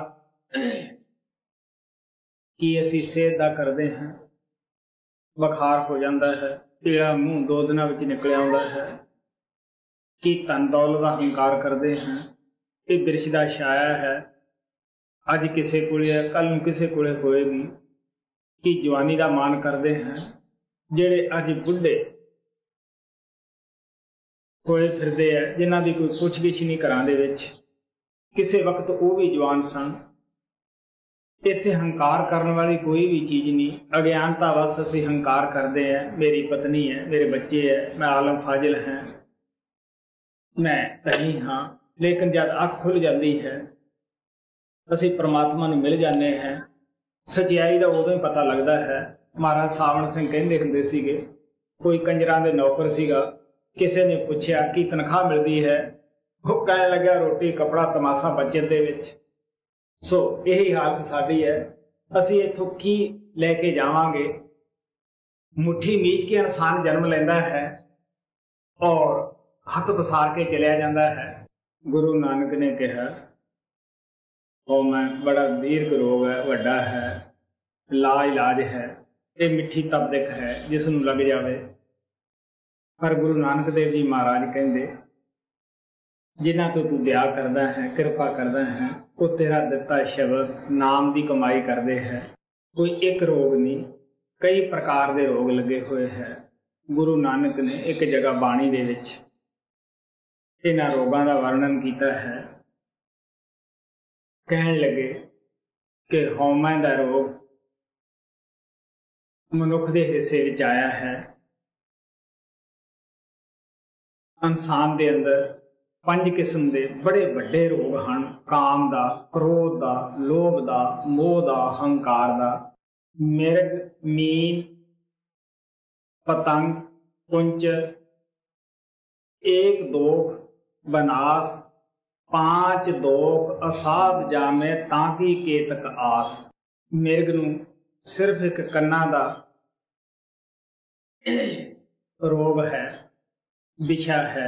[SPEAKER 1] ਕੀ ਅਸੀਂ ਸਿਹਤ ਦਾ ਕਰਦੇ ਹਾਂ? ਬੁਖਾਰ ਹੋ ਜਾਂਦਾ ਹੈ, ਪੀਲਾ ਮੂੰਹ 2 ਦਿਨਾਂ ਵਿੱਚ ਨਿਕਲ ਆਉਂਦਾ ਹੈ। ਕੀ ਧਨ ਦੌਲਤ ਦਾ ਹੰਕਾਰ ਕਰਦੇ ਹਾਂ? ਇਹ ਬਿਰਸ਼ ਦਾ ਛਾਇਆ ਹੈ, ਅੱਜ ਕਿਸੇ ਕੋਲੇ ਹੈ, ਕੱਲ੍ਹ ਨੂੰ ਕਿਸੇ ਕੋਲੇ ਹੋਏਗੀ। ਕੀ ਜਵਾਨੀ ਦਾ ਮਾਣ ਕਰਦੇ ਹਾਂ? ਜਿਹੜੇ ਅੱਜ ਬੁੱਢੇ ਹੋਏ ਫਿਰਦੇ ਹੈ, ਜਿਨ੍ਹਾਂ ਦੀ ਕੋਈ ਪੁੱਛਗਿੱਛ ਨਹੀਂ ਘਰਾਂ ਦੇ ਵਿੱਚ, ਕਿਸੇ ਵਕਤ ਉਹ ਵੀ ਜਵਾਨ ਸਨ। ਇੱਥੇ ਹੰਕਾਰ ਕਰਨ ਵਾਲੀ ਕੋਈ ਵੀ ਚੀਜ਼ ਨਹੀਂ। ਅਗਿਆਨਤਾ ਵਸ ਅਸੀਂ ਹੰਕਾਰ ਕਰਦੇ ਹਾਂ, ਮੇਰੀ ਪਤਨੀ ਹੈ, ਮੇਰੇ ਬੱਚੇ ਹੈ, ਮੈਂ ਆਲਮ ਫਾਜ਼ਿਲ ਹਾਂ, ਮੈਂ ਧਨੀ ਹਾਂ। ਲੇਕਿਨ ਜਦ ਅੱਖ ਖੁੱਲ੍ਹ ਜਾਂਦੀ ਹੈ, ਅਸੀਂ ਪਰਮਾਤਮਾ ਨੂੰ ਮਿਲ ਜਾਂਦੇ ਹਾਂ। ਸੱਚਾਈ ਦਾ ਉਦੋਂ ਹੀ ਪਤਾ ਲੱਗਦਾ ਹੈ। ਮਹਾਰਾਜ ਸਾਵਣ ਸਿੰਘ ਕਹਿੰਦੇ ਹੁੰਦੇ ਸੀਗੇ, ਕੋਈ ਕੰਜਰਾਂ ਦੇ ਨੌਕਰ ਸੀਗਾ, ਕਿਸੇ ਨੇ ਪੁੱਛਿਆ ਕੀ ਤਨਖਾਹ ਮਿਲਦੀ ਹੈ? ਉਹ ਕਹਿਣ ਲੱਗਿਆ ਰੋਟੀ ਕੱਪੜਾ ਤਮਾਸ਼ਾ ਬੱਚਤ ਦੇ ਵਿੱਚ। ਸੋ ਇਹੀ ਹਾਲਤ ਸਾਡੀ ਹੈ। ਅਸੀਂ ਇੱਥੋਂ ਕੀ ਲੈ ਕੇ ਜਾਵਾਂਗੇ? ਮੁੱਠੀ ਮੀਚ ਕੇ ਇਨਸਾਨ ਜਨਮ ਲੈਂਦਾ ਹੈ ਔਰ ਹੱਥ ਪਸਾਰ ਕੇ ਚਲਿਆ ਜਾਂਦਾ ਹੈ। ਗੁਰੂ ਨਾਨਕ ਨੇ ਕਿਹਾ, ਉਹ ਮੈਂ ਬੜਾ ਦੀਰਘ ਰੋਗ ਹੈ, ਵੱਡਾ ਹੈ, ਲਾ ਇਲਾਜ ਹੈ, ਇਹ ਮਿੱਠੀ ਤਪਦਿਕ ਹੈ ਜਿਸ ਨੂੰ ਲੱਗ ਜਾਵੇ। ਪਰ ਗੁਰੂ ਨਾਨਕ ਦੇਵ ਜੀ ਮਹਾਰਾਜ ਕਹਿੰਦੇ, ਜਿਨ੍ਹਾਂ ਤੋਂ ਤੂੰ ਦਇਆ ਕਰਦਾ ਹੈ, ਕਿਰਪਾ ਕਰਦਾ ਹੈ, ਉਹ ਤੇਰਾ ਦਿੱਤਾ ਸ਼ਬਦ ਨਾਮ ਦੀ ਕਮਾਈ ਕਰਦੇ ਹੈ। ਕੋਈ ਇੱਕ ਰੋਗ ਨਹੀਂ, ਕਈ ਪ੍ਰਕਾਰ ਦੇ ਰੋਗ ਲੱਗੇ ਹੋਏ ਹੈ। ਗੁਰੂ ਨਾਨਕ ਨੇ ਇੱਕ ਜਗ੍ਹਾ ਬਾਣੀ ਦੇ ਵਿੱਚ ਇਹਨਾਂ ਰੋਗਾਂ ਦਾ ਵਰਣਨ ਕੀਤਾ ਹੈ। ਕਹਿਣ ਲੱਗੇ ਕਿ ਹਉਮੈ ਦਾ ਰੋਗ ਮਨੁੱਖ ਦੇ ਹਿੱਸੇ ਵਿੱਚ ਆਇਆ ਹੈ। ਇਨਸਾਨ ਦੇ ਅੰਦਰ 5 ਕਿਸਮ ਦੇ ਬੜੇ ਵੱਡੇ ਰੋਗ ਹਨ। ਕਾਮ ਦਾ, ਕ੍ਰੋਧ ਦਾ, ਲੋਭ ਦਾ, ਮੋਹ ਦਾ, ਹੰਕਾਰ ਦਾ। ਮਿਰਗ, ਮੀਨ, ਪਤੰਗ, ਪੁੰਚ, ਏਕ ਦੋਖ, ਬਨਾਸ, 5 ਦੋਖ ਅਸਾਧ ਜਾਮੇ ਤਾਂ ਕੀ ਕੇਤਕ ਆਸ। ਮਿਰਗ ਨੂੰ ਸਿਰਫ ਇੱਕ ਕੰਨਾਂ ਦਾ ਰੋਗ ਹੈ, ਵਿਸ਼ਾ ਹੈ।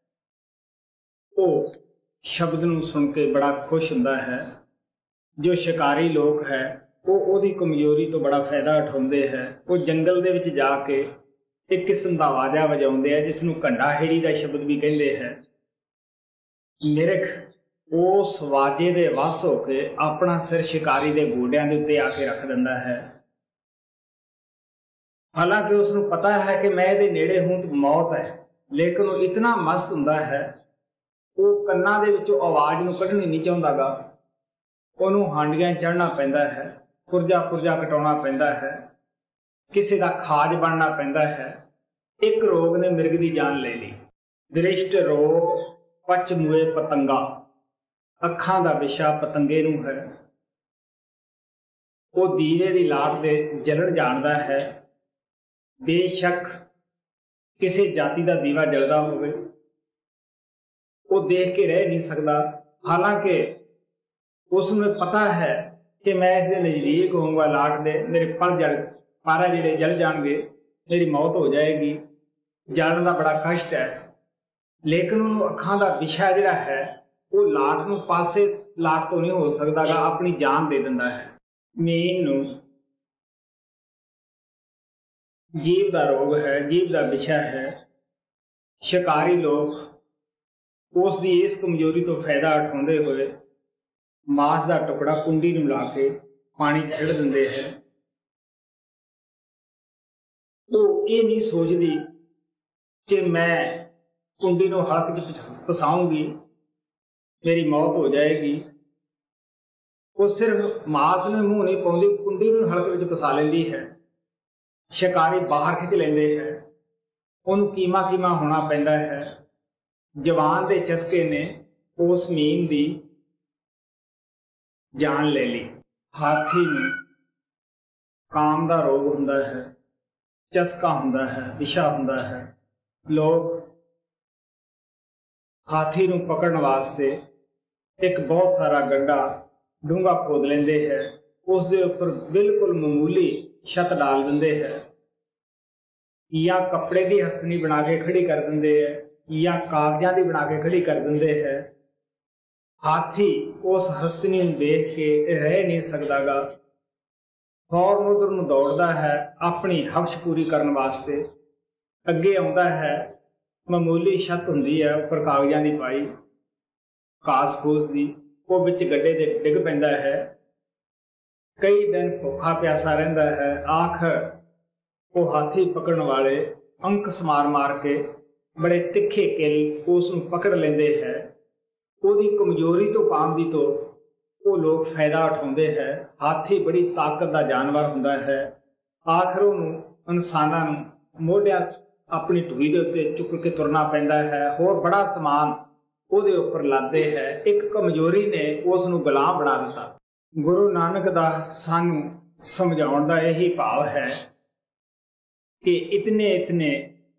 [SPEAKER 1] ਉਹ ਸ਼ਬਦ ਨੂੰ ਸੁਣ ਕੇ ਬੜਾ ਖੁਸ਼ ਹੁੰਦਾ ਹੈ। ਜੋ ਸ਼ਿਕਾਰੀ ਲੋਕ ਹੈ ਉਹ ਉਹਦੀ ਕਮਜ਼ੋਰੀ ਤੋਂ ਬੜਾ ਫਾਇਦਾ ਉਠਾਉਂਦੇ ਹੈ। ਉਹ ਜੰਗਲ ਦੇ ਵਿੱਚ ਜਾ ਕੇ ਇੱਕ ਕਿਸਮ ਦਾ ਆਵਾਜ਼ਾ ਵਜਾਉਂਦੇ ਆ, ਜਿਸ ਨੂੰ ਘੰਡਾ-ਹੇੜੀ ਦਾ ਸ਼ਬਦ ਵੀ ਕਹਿੰਦੇ ਹੈ। ਮਿਰਖ ਉਸ ਵਾਜੇ ਦੇ ਵੱਸ ਹੋ ਕੇ ਆਪਣਾ ਸਿਰ ਸ਼ਿਕਾਰੀ ਦੇ ਗੋਡਿਆਂ ਦੇ ਉੱਤੇ ਆ ਕੇ ਰੱਖ ਦਿੰਦਾ ਹੈ। ਹਾਲਾਂਕਿ ਉਸ ਨੂੰ ਪਤਾ ਹੈ ਕਿ ਮੈਂ ਇਹਦੇ ਨੇੜੇ ਹੂੰ ਤਾਂ ਮੌਤ ਹੈ, ਲੇਕਿਨ ਉਹ ਇਤਨਾ ਮਸਤ ਹੁੰਦਾ ਹੈ, ਉਹ ਕੰਨਾਂ ਦੇ ਵਿੱਚੋਂ ਆਵਾਜ਼ ਨੂੰ ਕੱਢਣੀ ਨਹੀਂ ਚਾਹੁੰਦਾਗਾ। ਉਹਨੂੰ ਹਾਂਡੀਆਂ ਚੜ੍ਹਨਾ ਪੈਂਦਾ ਹੈ, ਪੁਰਜਾ ਕਟਾਉਣਾ ਪੈਂਦਾ ਹੈ। ਕਿਸੇ ਦਾ ਖਾਜ ਬਣਨਾ ਪੈਂਦਾ ਹੈ। ਇੱਕ ਰੋਗ ਨੇ ਮਿਰਗ ਦੀ ਜਾਨ ਲੈ ਲਈ। ਦ੍ਰਿਸ਼ਟ ਰੋਗ ਪਚ ਮੂਏ ਪਤੰਗਾ। ਅੱਖਾਂ ਦਾ ਵਿਸ਼ਾ ਪਤੰਗੇ ਨੂੰ ਹੈ। ਉਹ ਦੀਵੇ ਦੀ ਲਾਟ ਦੇ ਜਲਣ ਜਾਣਦਾ ਹੈ। ਬੇਸ਼ੱਕ ਕਿਸੇ ਜਾਤੀ ਦਾ ਦੀਵਾ ਜਲਦਾ ਹੋਵੇ, ਉਹ ਦੇਖ ਕੇ ਰਹਿ ਨਹੀਂ ਸਕਦਾ। ਹਾਲਾਂਕਿ ਉਸ ਨੂੰ ਪਤਾ ਹੈ ਕਿ ਮੈਂ ਇਸ ਦੇ ਨਜ਼ਦੀਕ ਹੋਊਂਗਾ ਲਾਟ ਦੇ, ਮੇਰੇ ਪਾਰਾ ਜਿਹੜੇ ਜਲ ਜਾਣਗੇ, ਮੇਰੀ ਮੌਤ ਹੋ ਜਾਏਗੀ। ਜਲਣ ਦਾ ਬੜਾ ਕਸ਼ਟ ਹੈ, ਲੇਕਿਨ ਉਹਨੂੰ ਅੱਖਾਂ ਦਾ ਵਿਸ਼ਾ ਜਿਹੜਾ ਹੈ ਉਹ ਲਾਟ ਨੂੰ ਪਾਸੇ, ਲਾਟ ਤੋਂ ਨਹੀਂ ਹੋ ਸਕਦਾਗਾ, ਆਪਣੀ ਜਾਨ ਦੇ ਦਿੰਦਾ ਹੈ। ਮੀਨ ਨੂੰ ਜੀਭ ਦਾ ਰੋਗ ਹੈ, ਜੀਭ ਦਾ ਵਿਸ਼ਾ ਹੈ। ਸ਼ਿਕਾਰੀ ਲੋਕ ਉਸ ਦੀ ਇਸ ਕਮਜ਼ੋਰੀ ਤੋਂ ਫਾਇਦਾ ਉਠਾਉਂਦੇ ਹੋਏ ਮਾਸ ਦਾ ਟੁਕੜਾ ਕੁੰਡੀ ਨੂੰ ਲਾ ਕੇ ਪਾਣੀ 'ਚ ਸਿੱਟ ਦਿੰਦੇ ਹੈ। ਉਹ ਇਹ ਨਹੀਂ ਸੋਚਦੀ ਕਿ ਮੈਂ ਕੁੰਡੀ ਨੂੰ ਹਲਕ 'ਚ ਫਸਾਉਂਗੀ, ਮੇਰੀ ਮੌਤ ਹੋ ਜਾਏਗੀ। ਉਹ ਸਿਰਫ ਮਾਸ ਨੂੰ ਮੂੰਹ ਨਹੀਂ ਪਾਉਂਦੀ, ਕੁੰਡੀ ਨੂੰ ਹਲਕ ਵਿੱਚ ਫਸਾ ਲੈਂਦੀ ਹੈ। ਸ਼ਿਕਾਰੀ ਬਾਹਰ ਖਿੱਚ ਲੈਂਦੇ ਹੈ, ਉਹਨੂੰ ਕੀਮਾ ਹੋਣਾ ਪੈਂਦਾ ਹੈ। ਜਵਾਨ ਦੇ ਚਸਕੇ ਨੇ ਉਸ ਮੀਨ ਦੀ ਜਾਨ ਲੈ ਲਈ। ਹਾਥੀ ਨੂੰ ਕਾਮ ਦਾ ਰੋਗ ਹੁੰਦਾ ਹੈ, ਚਸਕਾ ਹੁੰਦਾ ਹੈ, ਵਿਸ਼ਾ ਹੁੰਦਾ ਹੈ। ਲੋਕ ਹਾਥੀ ਨੂੰ ਪਕੜਨ ਵਾਸਤੇ ਇੱਕ ਬਹੁਤ ਸਾਰਾ ਗੱਡਾ ਡੂੰਘਾ ਖੋਦ ਲੈਂਦੇ ਹੈ, ਉਸ ਦੇ ਉੱਪਰ ਬਿਲਕੁਲ ਮਾਮੂਲੀ ਛੱਤ ਡਾਲ ਦਿੰਦੇ ਹੈ, ਜਾਂ ਕੱਪੜੇ ਦੀ ਹਸਤਨੀ ਬਣਾ ਕੇ ਖੜੀ ਕਰ ਦਿੰਦੇ ਹੈ, ਜਾਂ ਕਾਗਜ਼ਾਂ ਦੀ ਬਣਾ ਕੇ ਖੜੀ ਕਰ ਦਿੰਦੇ ਹੈ। ਹਾਥੀ ਉਸ ਹਸਤਨੀ ਨੂੰ ਦੇਖ ਕੇ ਰਹਿ ਨਹੀਂ ਸਕਦਾਗਾ, ਫੌਰਨ ਉਧਰ ਨੂੰ ਦੌੜਦਾ ਹੈ ਆਪਣੀ ਹਵਸ਼ ਪੂਰੀ ਕਰਨ ਵਾਸਤੇ। ਅੱਗੇ ਆਉਂਦਾ ਹੈ, ਮਾਮੂਲੀ ਛੱਤ ਹੁੰਦੀ ਹੈ ਉੱਪਰ ਕਾਗਜ਼ਾਂ ਦੀ ਪਾਈ, ਘਾਸ ਫੂਸ ਦੀ, ਉਹ ਵਿੱਚ ਗੱਡੇ ਦੇ ਡਿੱਗ ਪੈਂਦਾ ਹੈ। ਕਈ ਦਿਨ ਭੁੱਖਾ ਪਿਆਸਾ ਰਹਿੰਦਾ ਹੈ। ਆਖਰ ਉਹ ਹਾਥੀ ਪਕੜਨ ਵਾਲੇ ਅੰਕਸ ਮਾਰ ਕੇ ਬੜੇ ਤਿੱਖੇ ਕਿੱਲ ਉਸ ਨੂੰ ਪਕੜ ਲੈਂਦੇ ਹੈ। ਉਹਦੀ ਕਮਜ਼ੋਰੀ ਤੋਂ, ਕਾਮਦੀ ਤੋਂ ਉਹ ਲੋਕ ਫਾਇਦਾ ਉਠਾਉਂਦੇ ਹੈ। ਹਾਥੀ ਬੜੀ ਤਾਕਤ ਦਾ ਜਾਨਵਰ ਹੁੰਦਾ ਹੈ। ਆਖਰ ਉਹਨੂੰ ਇਨਸਾਨਾਂ ਨੂੰ ਮੋਢਿਆਂ ਆਪਣੀ ਢੂਈ ਦੇ ਉੱਤੇ ਚੁੱਕ ਕੇ ਤੁਰਨਾ ਪੈਂਦਾ ਹੈ। ਹੋਰ ਬੜਾ ਸਮਾਨ ਉਹਦੇ ਉੱਪਰ ਲਾਦੇ ਹੈ। ਇੱਕ ਕਮਜ਼ੋਰੀ ਨੇ ਉਸ ਨੂੰ ਗੁਲਾਮ ਬਣਾ ਦਿੱਤਾ। ਗੁਰੂ ਨਾਨਕ ਦਾ ਸਾਨੂੰ ਸਮਝਾਉਣ ਦਾ ਇਹੀ ਭਾਵ ਹੈ ਕਿ ਇਤਨੇ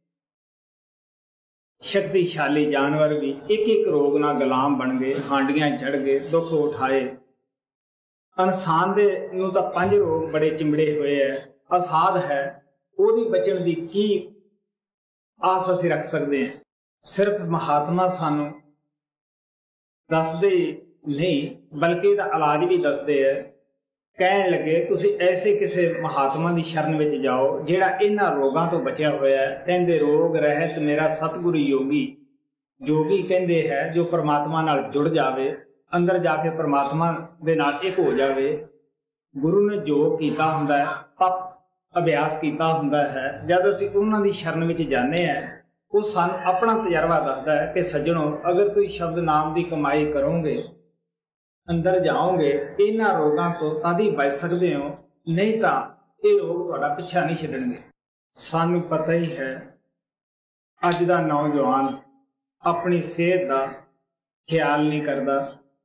[SPEAKER 1] ਸ਼ਕਤੀਸ਼ਾਲੀ ਜਾਨਵਰ ਵੀ ਇੱਕ ਰੋਗ ਨਾਲ ਗੁਲਾਮ ਬਣ ਗਏ, ਹਾਂਡੀਆਂ ਚੜ ਗਏ, ਦੁੱਖ ਉਠਾਏ। ਇਨਸਾਨ ਦੇ ਨੂੰ ਤਾਂ 5 ਰੋਗ ਬੜੇ ਚਿੰਬੜੇ ਹੋਏ ਹੈ, ਅਸਾਧ ਹੈ। ਉਹਦੀ ਬਚਣ ਦੀ ਕੀ ਆਸ ਅਸੀਂ ਰੱਖ ਸਕਦੇ ਹਾਂ? ਸਿਰਫ ਮਹਾਤਮਾ ਸਾਨੂੰ ਦੱਸਦੇ ਨਹੀਂ, ਬਲਕਿ ਇਹਦਾ ਇਲਾਜ ਵੀ ਦੱਸਦੇ ਹੈ। ਕਹਿਣ ਲੱਗੇ ਤੁਸੀਂ ਐਸੇ ਕਿਸੇ ਮਹਾਤਮਾ ਦੀ ਸ਼ਰਨ ਵਿੱਚ ਜਾਓ ਜਿਹੜਾ ਇਹਨਾਂ ਰੋਗਾਂ ਤੋਂ ਬਚਿਆ ਹੋਇਆ ਹੈ। ਕਹਿੰਦੇ ਰੋਗ ਰਹਿਤ ਮੇਰਾ ਸਤਿਗੁਰੂ ਜੋਗੀ ਕਹਿੰਦੇ ਹੈ ਜੋ ਪਰਮਾਤਮਾ ਨਾਲ ਜੁੜ ਜਾਵੇ, ਅੰਦਰ ਜਾ ਕੇ ਪਰਮਾਤਮਾ ਦੇ ਨਾਲ ਇੱਕ ਹੋ ਜਾਵੇ। ਗੁਰੂ ਨੇ ਜੋ ਕੀਤਾ ਹੁੰਦਾ ਹੈ, ਤਪ ਅਭਿਆਸ ਕੀਤਾ ਹੁੰਦਾ ਹੈ, ਜਦ ਅਸੀਂ ਉਹਨਾਂ ਦੀ ਸ਼ਰਨ ਵਿੱਚ ਜਾਂਦੇ ਹਾਂ, ਉਹ ਸਾਨੂੰ ਆਪਣਾ ਤਜਰਬਾ ਦੱਸਦਾ ਹੈ ਕਿ ਸੱਜਣੋ, ਅਗਰ ਤੁਸੀਂ ਸ਼ਬਦ ਨਾਮ ਦੀ ਕਮਾਈ ਕਰੋਗੇ, ਅੰਦਰ ਜਾਓਗੇ, ਇਹਨਾਂ ਰੋਗਾਂ ਤੋਂ ਤਦ ਹੀ ਬਚ ਸਕਦੇ ਹੋ, ਨਹੀਂ ਤਾਂ ਇਹ ਰੋਗ ਤੁਹਾਡਾ ਪਿੱਛਾ ਨਹੀਂ ਛੱਡਣਗੇ। ਸਾਨੂੰ ਪਤਾ ਹੀ ਹੈ ਅੱਜ ਦਾ ਨੌਜਵਾਨ ਆਪਣੀ ਸਿਹਤ ਦਾ ਖਿਆਲ ਨਹੀਂ ਕਰਦਾ।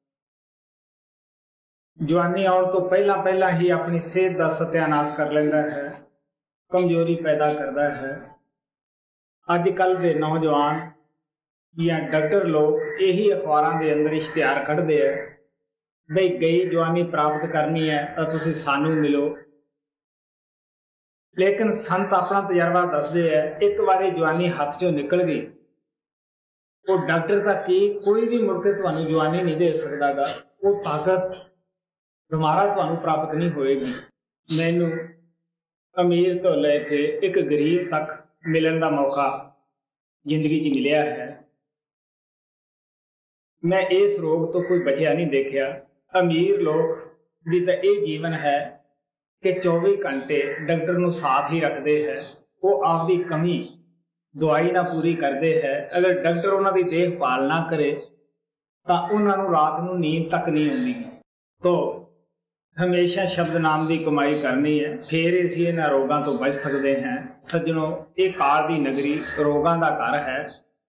[SPEAKER 1] ਜਵਾਨੀ ਆਉਣ ਤੋਂ ਪਹਿਲਾਂ ਹੀ ਆਪਣੀ ਸਿਹਤ ਦਾ ਸਤਿਆਨਾਸ਼ ਕਰ ਲੈਂਦਾ ਹੈ, ਕਮਜ਼ੋਰੀ ਪੈਦਾ ਕਰਦਾ ਹੈ। ਅੱਜ ਕੱਲ੍ਹ ਦੇ ਨੌਜਵਾਨ ਜਾਂ ਡਾਕਟਰ ਲੋਕ ਇਹੀ ਅਖਬਾਰਾਂ ਦੇ ਅੰਦਰ ਇਸ਼ਤਿਹਾਰ ਕੱਢਦੇ ਹੈ, ਬਈ ਗਈ ਜਵਾਨੀ ਪ੍ਰਾਪਤ ਕਰਨੀ ਹੈ ਤਾਂ ਤੁਸੀਂ ਸਾਨੂੰ ਮਿਲੋ। ਲੇਕਿਨ ਸੰਤ ਆਪਣਾ ਤਜਰਬਾ ਦੱਸਦੇ ਹੈ, ਇੱਕ ਵਾਰੀ ਜਵਾਨੀ ਹੱਥ ਚੋਂ ਨਿਕਲ ਗਈ, ਉਹ ਡਾਕਟਰ ਤਾਂ ਕੀ, ਕੋਈ ਵੀ ਮੁੜ ਕੇ ਤੁਹਾਨੂੰ ਜਵਾਨੀ ਨਹੀਂ ਦੇ ਸਕਦਾਗਾ। ਉਹ ਤਾਕਤ ਦੁਬਾਰਾ ਤੁਹਾਨੂੰ ਪ੍ਰਾਪਤ ਨਹੀਂ ਹੋਏਗੀ। ਮੈਨੂੰ ਅਮੀਰ ਤੋਂ ਲੈ ਕੇ ਇੱਕ ਗਰੀਬ ਤੱਕ ਮਿਲਣ ਦਾ ਮੌਕਾ ਜ਼ਿੰਦਗੀ 'ਚ ਮਿਲਿਆ ਹੈ। ਮੈਂ ਇਸ ਰੋਗ ਤੋਂ ਕੋਈ ਬਚਿਆ ਨਹੀਂ ਦੇਖਿਆ। ਅਮੀਰ ਲੋਕ ਦੀ ਤਾਂ ਇਹ ਜੀਵਨ ਹੈ ਕਿ 24 ਘੰਟੇ ਡਾਕਟਰ ਨੂੰ ਸਾਥ ਹੀ ਰੱਖਦੇ ਹੈ। ਉਹ ਆਪਦੀ ਕਮੀ ਦਵਾਈ ਨਾਲ ਪੂਰੀ ਕਰਦੇ ਹੈ। ਅਗਰ ਡਾਕਟਰ ਉਹਨਾਂ ਦੀ ਦੇਖਭਾਲ ਨਾ ਕਰੇ ਤਾਂ ਉਹਨਾਂ ਨੂੰ ਰਾਤ ਨੂੰ ਨੀਂਦ ਤੱਕ ਨਹੀਂ ਆਉਂਦੀ। ਤੋ ਹਮੇਸ਼ਾ ਸ਼ਬਦ ਨਾਮ ਦੀ ਕਮਾਈ ਕਰਨੀ ਹੈ, ਫਿਰ ਅਸੀਂ ਇਹਨਾਂ ਰੋਗਾਂ ਤੋਂ ਬਚ ਸਕਦੇ ਹਾਂ। ਸੱਜਣੋ, ਇਹ ਕਾਲ ਦੀ ਨਗਰੀ ਰੋਗਾਂ ਦਾ ਘਰ ਹੈ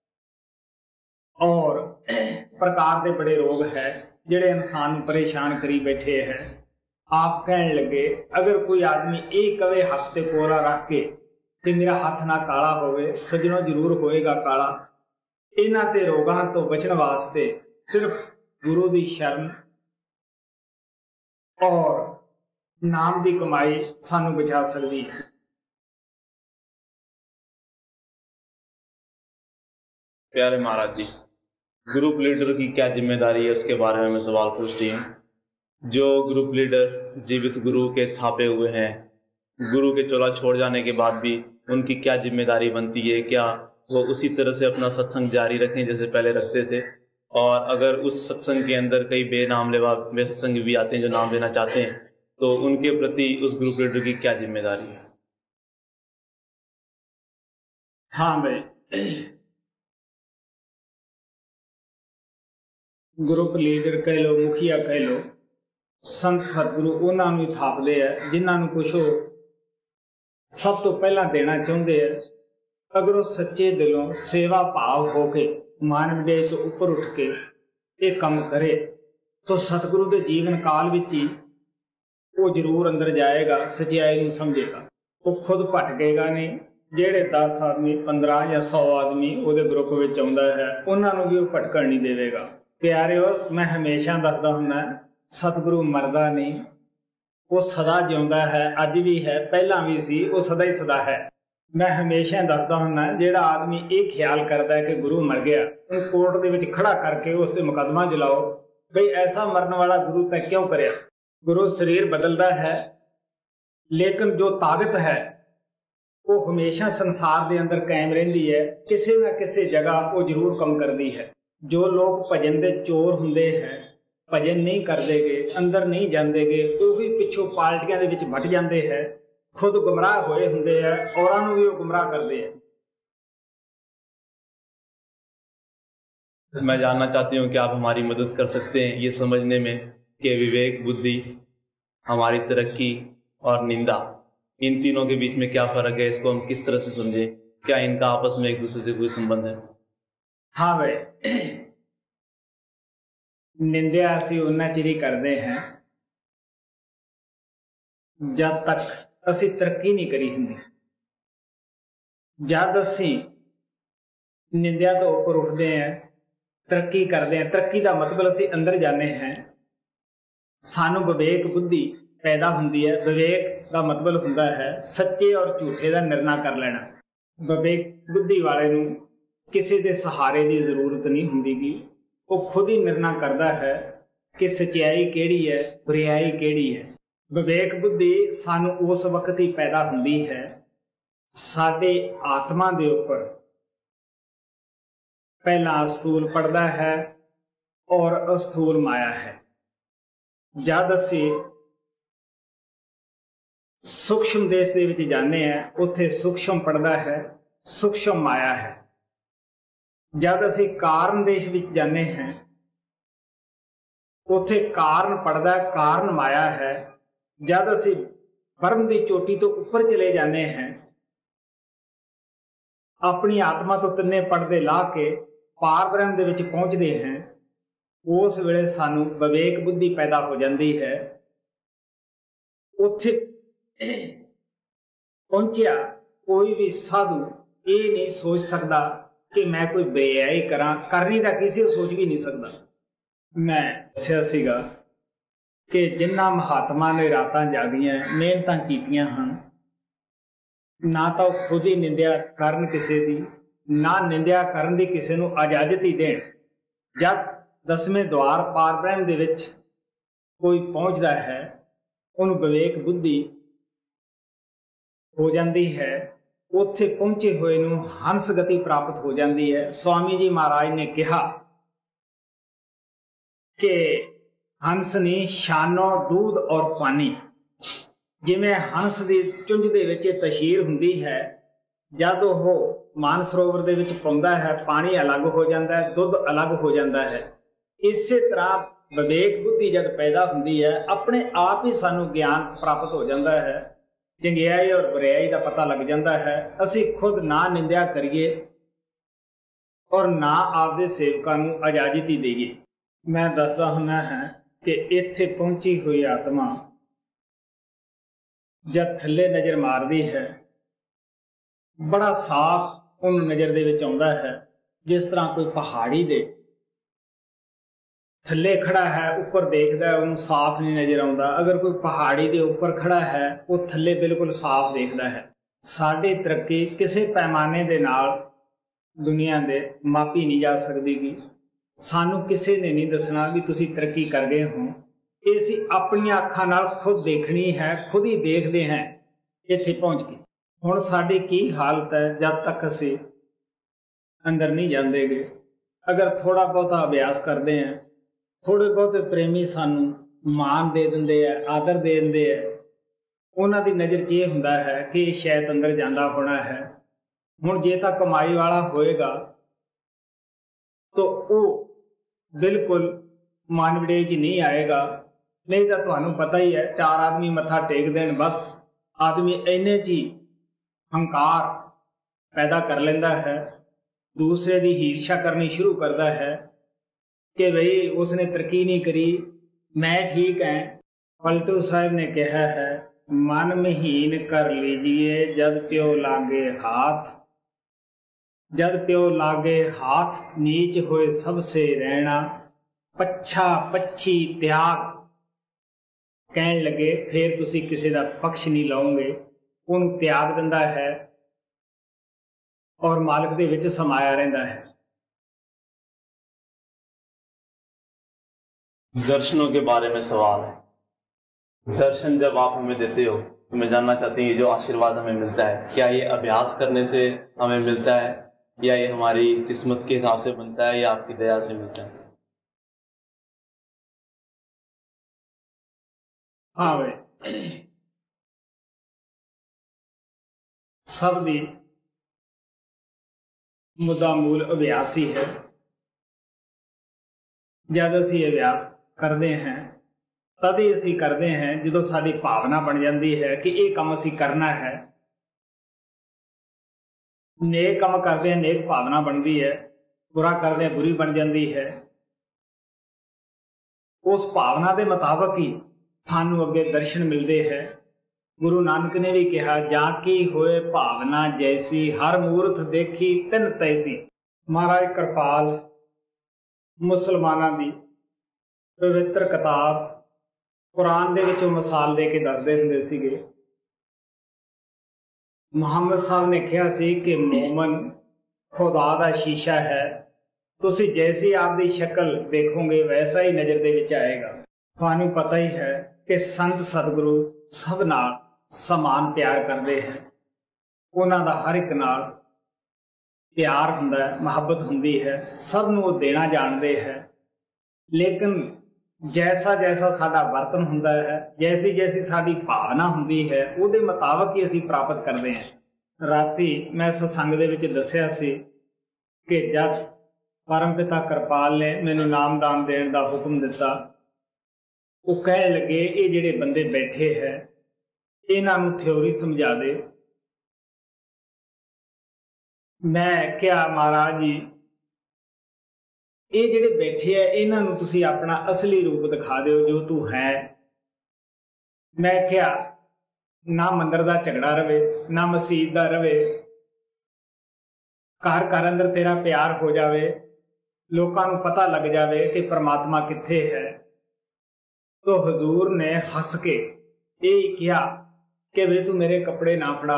[SPEAKER 1] ਔਰ ਪ੍ਰਕਾਰ ਦੇ ਬੜੇ ਰੋਗ ਹੈ ਜਿਹੜੇ ਇਨਸਾਨ ਨੂੰ ਪਰੇਸ਼ਾਨ ਕਰੀ ਬੈਠੇ ਹੈ। ਆਪ ਕਹਿਣ ਲੱਗੇ, ਅਗਰ ਕੋਈ ਆਦਮੀ ਇਹ ਕਵੇ ਹੱਥ ਤੇ ਕੋਲਾ ਰੱਖ ਕੇ ਤੇ ਮੇਰਾ ਹੱਥ ਨਾ ਕਾਲਾ ਹੋਵੇ, ਸੱਜਣੋ ਜ਼ਰੂਰ ਹੋਏਗਾ ਕਾਲਾ। ਇਹਨਾਂ ਤੇ ਰੋਗਾਂ ਤੋਂ ਬਚਣ ਵਾਸਤੇ ਸਿਰਫ ਗੁਰੂ ਦੀ ਸ਼ਰਨ ਔਰ ਨਾਮ ਦੀ ਕਮਾਈ ਸਾਨੂੰ ਬਚਾ सकती है।
[SPEAKER 4] प्यारे महाराज जी, ग्रुप लीडर की क्या जिम्मेदारी है उसके बारे में मैं सवाल पूछ रही हूँ। जो ग्रुप लीडर जीवित गुरु के थापे हुए हैं, गुरु के चोला छोड़ जाने के बाद भी उनकी क्या जिम्मेदारी बनती है? क्या वो उसी तरह से अपना सत्संग जारी रखें जैसे पहले रखते थे? और अगर उस सत्संग के अंदर कई बेनाम लेवा वे सत्संग भी आते हैं जो नाम लेना चाहते हैं, तो उनके प्रति उस ग्रुप लीडर की क्या जिम्मेदारी है?
[SPEAKER 1] हाँ भाई, ग्रुप लीडर कह लो, मुखिया कह लो, संत सतगुरु उन्होंने भी थापते हैं जिन्होंने कुछ सब तो पहला देना चाहते हैं। अगर वो सच्चे दिलों सेवा भाव होके मानवदेह तो ऊपर उठ के ये काम करे तो सतगुरु के जीवन काल विच ही वो जरूर अंदर जाएगा, सच्चाई नूं समझेगा। वो खुद भटकेगा नहीं। जेड़े 10 आदमी 15 या 100 आदमी उहदे ग्रुप विच आउंदा है, उन्हां नूं भी वो भटकण नहीं देवेगा। प्यारिओ, मैं हमेशा दसदा हुंदा, सतगुरु मरदा नहीं, वो सदा जिउंदा है, अज भी है, पहलां भी सी, वो सदा ही सदा है। मैं हमेशा दसदा हुंदा, जेड़ा आदमी ये ख्याल करता है कि गुरु मर गया, उन कोर्ट दे विच खड़ा करके उससे मुकदमा चलाओ बई ऐसा मरन वाला गुरु तैं क्यों करया। गुरु शरीर बदलता है, लेकिन जो ताकत है वो हमेशा संसार के अंदर कायम रहिंदी है, किसी ना किसी जगह वो जरूर कम करती है। जो लोग भजन दे चोर हुंदे हैं, भजन नहीं करते गे, अंदर नहीं जाते गे, वो भी पिछों पार्टियां दे विच वट जाते हैं, खुद गुमराह होए हुंदे हैं, औरां नूं भी वो गुमराह करते हैं।
[SPEAKER 4] मैं जानना चाहती हूँ कि आप हमारी मदद कर सकते हैं ये समझने में कि विवेक, बुद्धि, हमारी तरक्की और निंदा, इन तीनों के बीच में क्या फर्क है? इसको हम किस तरह से समझें? क्या इनका आपस में एक दूसरे से कोई संबंध है?
[SPEAKER 1] हाँ भाई, निंदा असीं उन्ना चिर ही करते हैं जब तक असीं तरक्की नहीं करी हुंदी। जब असीं निंदा तो ऊपर उठते हैं, तरक्की करते हैं, तरक्की का मतलब असीं अंदर जाने हैं, सानू विवेक बुद्धि पैदा हुंदी है। विवेक का मतलब हुंदा है सच्चे और झूठे का निर्णय कर लेना। विवेक बुद्धि वाले नूं किसी के सहारे की जरूरत नहीं हुंदी, वो खुद ही निर्णय करता है कि सच्चाई केड़ी है, बुराई केड़ी है। विवेक बुद्धि सानू उस वक्त ही पैदा हुंदी है साडे आत्मा दे उपर पहला स्थूल पड़ता है और अस्थूल माया है। जद असी सूक्ष्म देश दे विच जाने हैं, उत्थे सूक्ष्म पड़ता है, सूक्ष्म माया है। जद असी कारण देश विच जाने हैं, उत्थे कारण पड़ता है, कारण माया है। जद असी ब्रह्म की चोटी तो ऊपर चले जाने हैं, अपनी आत्मा तो तिन्ने पड़दे ला के पार ब्रह्म दे विच पहुंचते हैं, उस वेले सानू विवेक बुद्धि पैदा हो जाती है। उत्थे पहुंचिया कोई भी साधु ये नहीं सोच सकता कि मैं कोई बेआई करा, करनी तो किसी सोच भी नहीं सकता। मैं दस्सिया सीगा कि जिन्ना महात्मा ने रातां जागियां मेहनतां कीतियां हन, ना तो खुद ही निंदा करन किसी दी, ना निंदा करन दी किसी नूं इजाजत ही देण। जब 10वें द्वार पार ब्रह्म दे विच कोई पहुंचता है, उन्हें विवेक बुद्धि हो जाती है, उत्थे पहुंचे हुए नूं हंस गति प्राप्त हो जाती है। स्वामी जी महाराज ने कहा कि हंस नी शानो दूध और पानी। जिवें हंस दी चुंझ दे विच तशीर हुंदी है, जद ओह मानसरोवर दे विच पौंदा है, पानी अलग हो जाता है, दुध अलग हो जाता है। इसे तरह ਵਿਵੇਕ ਬੁੱਧੀ ਜਦ ਪੈਦਾ ਹੁੰਦੀ ਹੈ, ਆਪਣੇ ਆਪ ਹੀ ਸਾਨੂੰ ਗਿਆਨ ਪ੍ਰਾਪਤ ਹੋ ਜਾਂਦਾ ਹੈ, ਚੰਗਿਆਈ ਔਰ ਬੁਰਾਈ ਦਾ ਪਤਾ ਲੱਗ ਜਾਂਦਾ ਹੈ। ਅਸੀਂ ਖੁਦ ਨਾ ਨਿੰਦਿਆ ਕਰੀਏ ਔਰ ਨਾ ਆਪਦੇ ਸੇਵਕਾਂ ਨੂੰ ਇਜਾਜ਼ਤ ਹੀ ਦੇਈਏ। ਮੈਂ ਦੱਸਦਾ ਹੁੰਦਾ ਹਾਂ ਕਿ ਇੱਥੇ ਪਹੁੰਚੀ ਹੋਈ ਆਤਮਾ ਜਦ ਥੱਲੇ ਨਜ਼ਰ ਮਾਰਦੀ ਹੈ, ਬੜਾ ਸਾਫ਼ ਉਹਨੂੰ ਨਜ਼ਰ ਦੇ ਵਿੱਚ ਆਉਂਦਾ ਹੈ, ਜਿਸ ਤਰ੍ਹਾਂ ਕੋਈ ਪਹਾੜੀ ਦੇ ਥੱਲੇ ਖੜਾ ਹੈ, ਉੱਪਰ ਦੇਖਦਾ, ਉਹਨੂੰ ਸਾਫ਼ ਨਹੀਂ ਨਜ਼ਰ ਆਉਂਦਾ। ਅਗਰ ਕੋਈ ਪਹਾੜੀ ਦੇ ਉੱਪਰ ਖੜਾ ਹੈ, ਉਹ ਥੱਲੇ ਬਿਲਕੁਲ ਸਾਫ਼ ਦੇਖਦਾ ਹੈ। ਸਾਡੀ ਤਰੱਕੀ ਕਿਸੇ ਪੈਮਾਨੇ ਦੇ ਨਾਲ ਦੁਨੀਆ ਦੇ ਮਾਪੀ ਨਹੀਂ ਜਾ ਸਕਦੀ ਗੀ। ਸਾਨੂੰ ਕਿਸੇ ਨੇ ਨਹੀਂ ਦੱਸਣਾ ਵੀ ਤੁਸੀਂ ਤਰੱਕੀ ਕਰ ਗਏ ਹੋ। ਇਹ ਅਸੀਂ ਆਪਣੀਆਂ ਅੱਖਾਂ ਨਾਲ ਖੁਦ ਦੇਖਣੀ ਹੈ, ਖੁਦ ਹੀ ਦੇਖਦੇ ਹਾਂ ਇੱਥੇ ਪਹੁੰਚ ਕੇ। ਹੁਣ ਸਾਡੀ ਕੀ ਹਾਲਤ ਹੈ ਜਦ ਤੱਕ ਅਸੀਂ ਅੰਦਰ ਨਹੀਂ ਜਾਂਦੇਗੇ। ਅਗਰ ਥੋੜ੍ਹਾ ਬਹੁਤਾ ਅਭਿਆਸ ਕਰਦੇ ਹਾਂ, ਥੋੜ੍ਹੇ ਬਹੁਤੇ ਪ੍ਰੇਮੀ ਸਾਨੂੰ ਮਾਣ ਦੇ ਦਿੰਦੇ ਆ, ਆਦਰ ਦੇ ਦਿੰਦੇ ਆ, ਉਹਨਾਂ ਦੀ ਨਜ਼ਰ 'ਚ ਇਹ ਹੁੰਦਾ ਹੈ ਕਿ ਇਹ ਸ਼ਾਇਦ ਅੰਦਰ ਜਾਂਦਾ ਹੋਣਾ ਹੈ। ਹੁਣ ਜੇ ਤਾਂ ਕਮਾਈ ਵਾਲਾ ਹੋਏਗਾ ਤਾਂ ਉਹ ਬਿਲਕੁਲ ਮਨ ਵਿੜੇ 'ਚ ਨਹੀਂ ਆਏਗਾ। ਨਹੀਂ ਤਾਂ ਤੁਹਾਨੂੰ ਪਤਾ ਹੀ ਹੈ, 4 ਆਦਮੀ ਮੱਥਾ ਟੇਕ ਦੇਣ, ਬਸ ਆਦਮੀ ਇੰਨੇ 'ਚ ਹੀ ਹੰਕਾਰ ਪੈਦਾ ਕਰ ਲੈਂਦਾ ਹੈ, ਦੂਸਰੇ ਦੀ ਈਰਸ਼ਾ ਕਰਨੀ ਸ਼ੁਰੂ ਕਰਦਾ ਹੈ ਕਿ ਬਈ ਉਸਨੇ ਤਰੱਕੀ ਨਹੀਂ ਕਰੀ, ਮੈਂ ਠੀਕ ਹੈ। ਪਲਟੂ ਸਾਹਿਬ ਨੇ ਕਿਹਾ ਹੈ, ਮਨ ਮਹੀਨ ਕਰ ਲੀਜੀਏ ਜਦ ਪਿਓ ਲਾਗੇ ਹਾਥ, ਜਦ ਪਿਓ ਲਾਗੇ ਹਾਥ ਨੀਚ ਹੋਏ ਸਭ ਸੇ ਰਹਿਣਾ, ਪੱਛਾ ਪੱਛੀ ਤਿਆਗ ਕਹਿਣ ਲੱਗੇ, ਫਿਰ ਤੁਸੀਂ ਕਿਸੇ ਦਾ ਪਕਸ਼ ਨਹੀਂ ਲਓਗੇ। ਉਹਨੂੰ ਤਿਆਗ ਦਿੰਦਾ ਹੈ ਔਰ ਮਾਲਕ ਦੇ ਵਿੱਚ ਸਮਾਇਆ ਰਹਿੰਦਾ है।
[SPEAKER 4] दर्शनों के बारे में सवाल है। दर्शन जब आप हमें देते हो तो मैं जानना चाहती हूँ, ये जो आशीर्वाद हमें मिलता है, क्या ये अभ्यास करने से हमें मिलता है या ये हमारी किस्मत के हिसाब से मिलता है या आपकी दया से मिलता है?
[SPEAKER 1] हाँ भाई, सब दी ਮੁੱਦਾ ਮੂਲ ਅਭਿਆਸ ਹੀ ਹੈ। ਜਦ ਅਸੀਂ ਅਭਿਆਸ ਕਰਦੇ ਹਾਂ ਤਦ ਹੀ ਅਸੀਂ ਕਰਦੇ ਹਾਂ ਜਦੋਂ ਸਾਡੀ ਭਾਵਨਾ ਬਣ ਜਾਂਦੀ ਹੈ ਕਿ ਇਹ ਕੰਮ ਅਸੀਂ ਕਰਨਾ ਹੈ। ਨੇਕ ਕੰਮ ਕਰਦੇ ਹਾਂ, ਨੇਕ ਭਾਵਨਾ ਬਣਦੀ ਹੈ, ਬੁਰਾ ਕਰਦੇ ਹਾਂ, ਬੁਰੀ ਬਣ ਜਾਂਦੀ ਹੈ। ਉਸ ਭਾਵਨਾ ਦੇ ਮੁਤਾਬਕ ਹੀ ਸਾਨੂੰ ਅੱਗੇ ਦਰਸ਼ਨ ਮਿਲਦੇ ਹੈ। ਗੁਰੂ ਨਾਨਕ ਨੇ ਵੀ ਕਿਹਾ, ਜਾਂ ਕੀ ਹੋਏ ਭਾਵਨਾ ਜੈਸੀ, ਹਰ ਮੂਰਤ ਦੇਖੀ ਤਿਨ ਤੈਸੀ। ਮਹਾਰਾਜ ਕਿਰਪਾਲ ਮੁਸਲਮਾਨਾਂ ਦੀ ਪਵਿੱਤਰ ਕਿਤਾਬ ਕੁਰਾਨ ਦੇ ਵਿੱਚੋਂ ਮਿਸਾਲ ਦੇ ਕੇ ਦੱਸਦੇ ਹੁੰਦੇ ਸੀਗੇ। ਮੁਹੰਮਦ ਸਾਹਿਬ ਨੇ ਕਿਹਾ ਸੀ ਕਿ ਮੂਮਨ ਖੁਦਾ ਦਾ ਸ਼ੀਸ਼ਾ ਹੈ, ਤੁਸੀਂ ਜੈਸੀ ਆਪਦੀ ਸ਼ਕਲ ਦੇਖੋਗੇ ਵੈਸਾ ਹੀ ਨਜ਼ਰ ਦੇ ਵਿੱਚ ਆਏਗਾ। ਤੁਹਾਨੂੰ ਪਤਾ ਹੀ ਹੈ ਕਿ ਸੰਤ ਸਤਿਗੁਰੂ ਸਭ ਨਾਲ ਸਮਾਨ ਪਿਆਰ ਕਰਦੇ ਹੈ, ਉਹਨਾਂ ਦਾ ਹਰ ਇੱਕ ਨਾਲ ਪਿਆਰ ਹੁੰਦਾ ਹੈ, ਮੁਹੱਬਤ ਹੁੰਦੀ ਹੈ, ਸਭ ਨੂੰ ਉਹ ਦੇਣਾ ਜਾਣਦੇ ਹੈ। ਲੇਕਿਨ ਜੈਸਾ ਜੈਸਾ ਸਾਡਾ ਵਰਤਨ ਹੁੰਦਾ ਹੈ, ਜੈਸੀ ਜੈਸੀ ਸਾਡੀ ਭਾਵਨਾ ਹੁੰਦੀ ਹੈ, ਉਹਦੇ ਮੁਤਾਬਕ ਹੀ ਅਸੀਂ ਪ੍ਰਾਪਤ ਕਰਦੇ ਹਾਂ। ਰਾਤੀ ਮੈਂ ਸਤਸੰਗ ਦੇ ਵਿੱਚ ਦੱਸਿਆ ਸੀ ਕਿ ਜਦ ਪਰਮ ਪਿਤਾ ਕਿਰਪਾਲ ਨੇ ਮੈਨੂੰ ਨਾਮਦਾਨ ਦੇਣ ਦਾ ਹੁਕਮ ਦਿੱਤਾ, ਉਹ ਕਹਿਣ ਲੱਗੇ ਇਹ ਜਿਹੜੇ ਬੰਦੇ ਬੈਠੇ ਹੈ ਇਹਨਾਂ ਨੂੰ ਥਿਉਰੀ ਸਮਝਾ ਦੇ। ਮੈਂ ਕਿਹਾ ਮਹਾਰਾਜ ਜੀ ਇਹ ਜਿਹੜੇ ਬੈਠੇ ਹੈ ਇਹਨਾਂ ਨੂੰ ਤੁਸੀਂ ਆਪਣਾ ਅਸਲੀ ਰੂਪ ਦਿਖਾ ਦਿਓ ਜੋ ਤੂੰ ਹੈ। ਮੈਂ ਕਿਹਾ ਨਾ ਮੰਦਰ ਦਾ ਝਗੜਾ ਰਵੇ, ਨਾ ਮਸਜਿਦ ਦਾ ਰਵੇ, ਘਰ ਘਰ ਅੰਦਰ ਤੇਰਾ ਪਿਆਰ ਹੋ ਜਾਵੇ, ਲੋਕਾਂ ਨੂੰ ਪਤਾ ਲੱਗ ਜਾਵੇ ਕਿ ਪ੍ਰਮਾਤਮਾ ਕਿੱਥੇ ਹੈ। तो हजूर ने हंस के यही किया कि वे तू मेरे कपड़े ना फड़ा,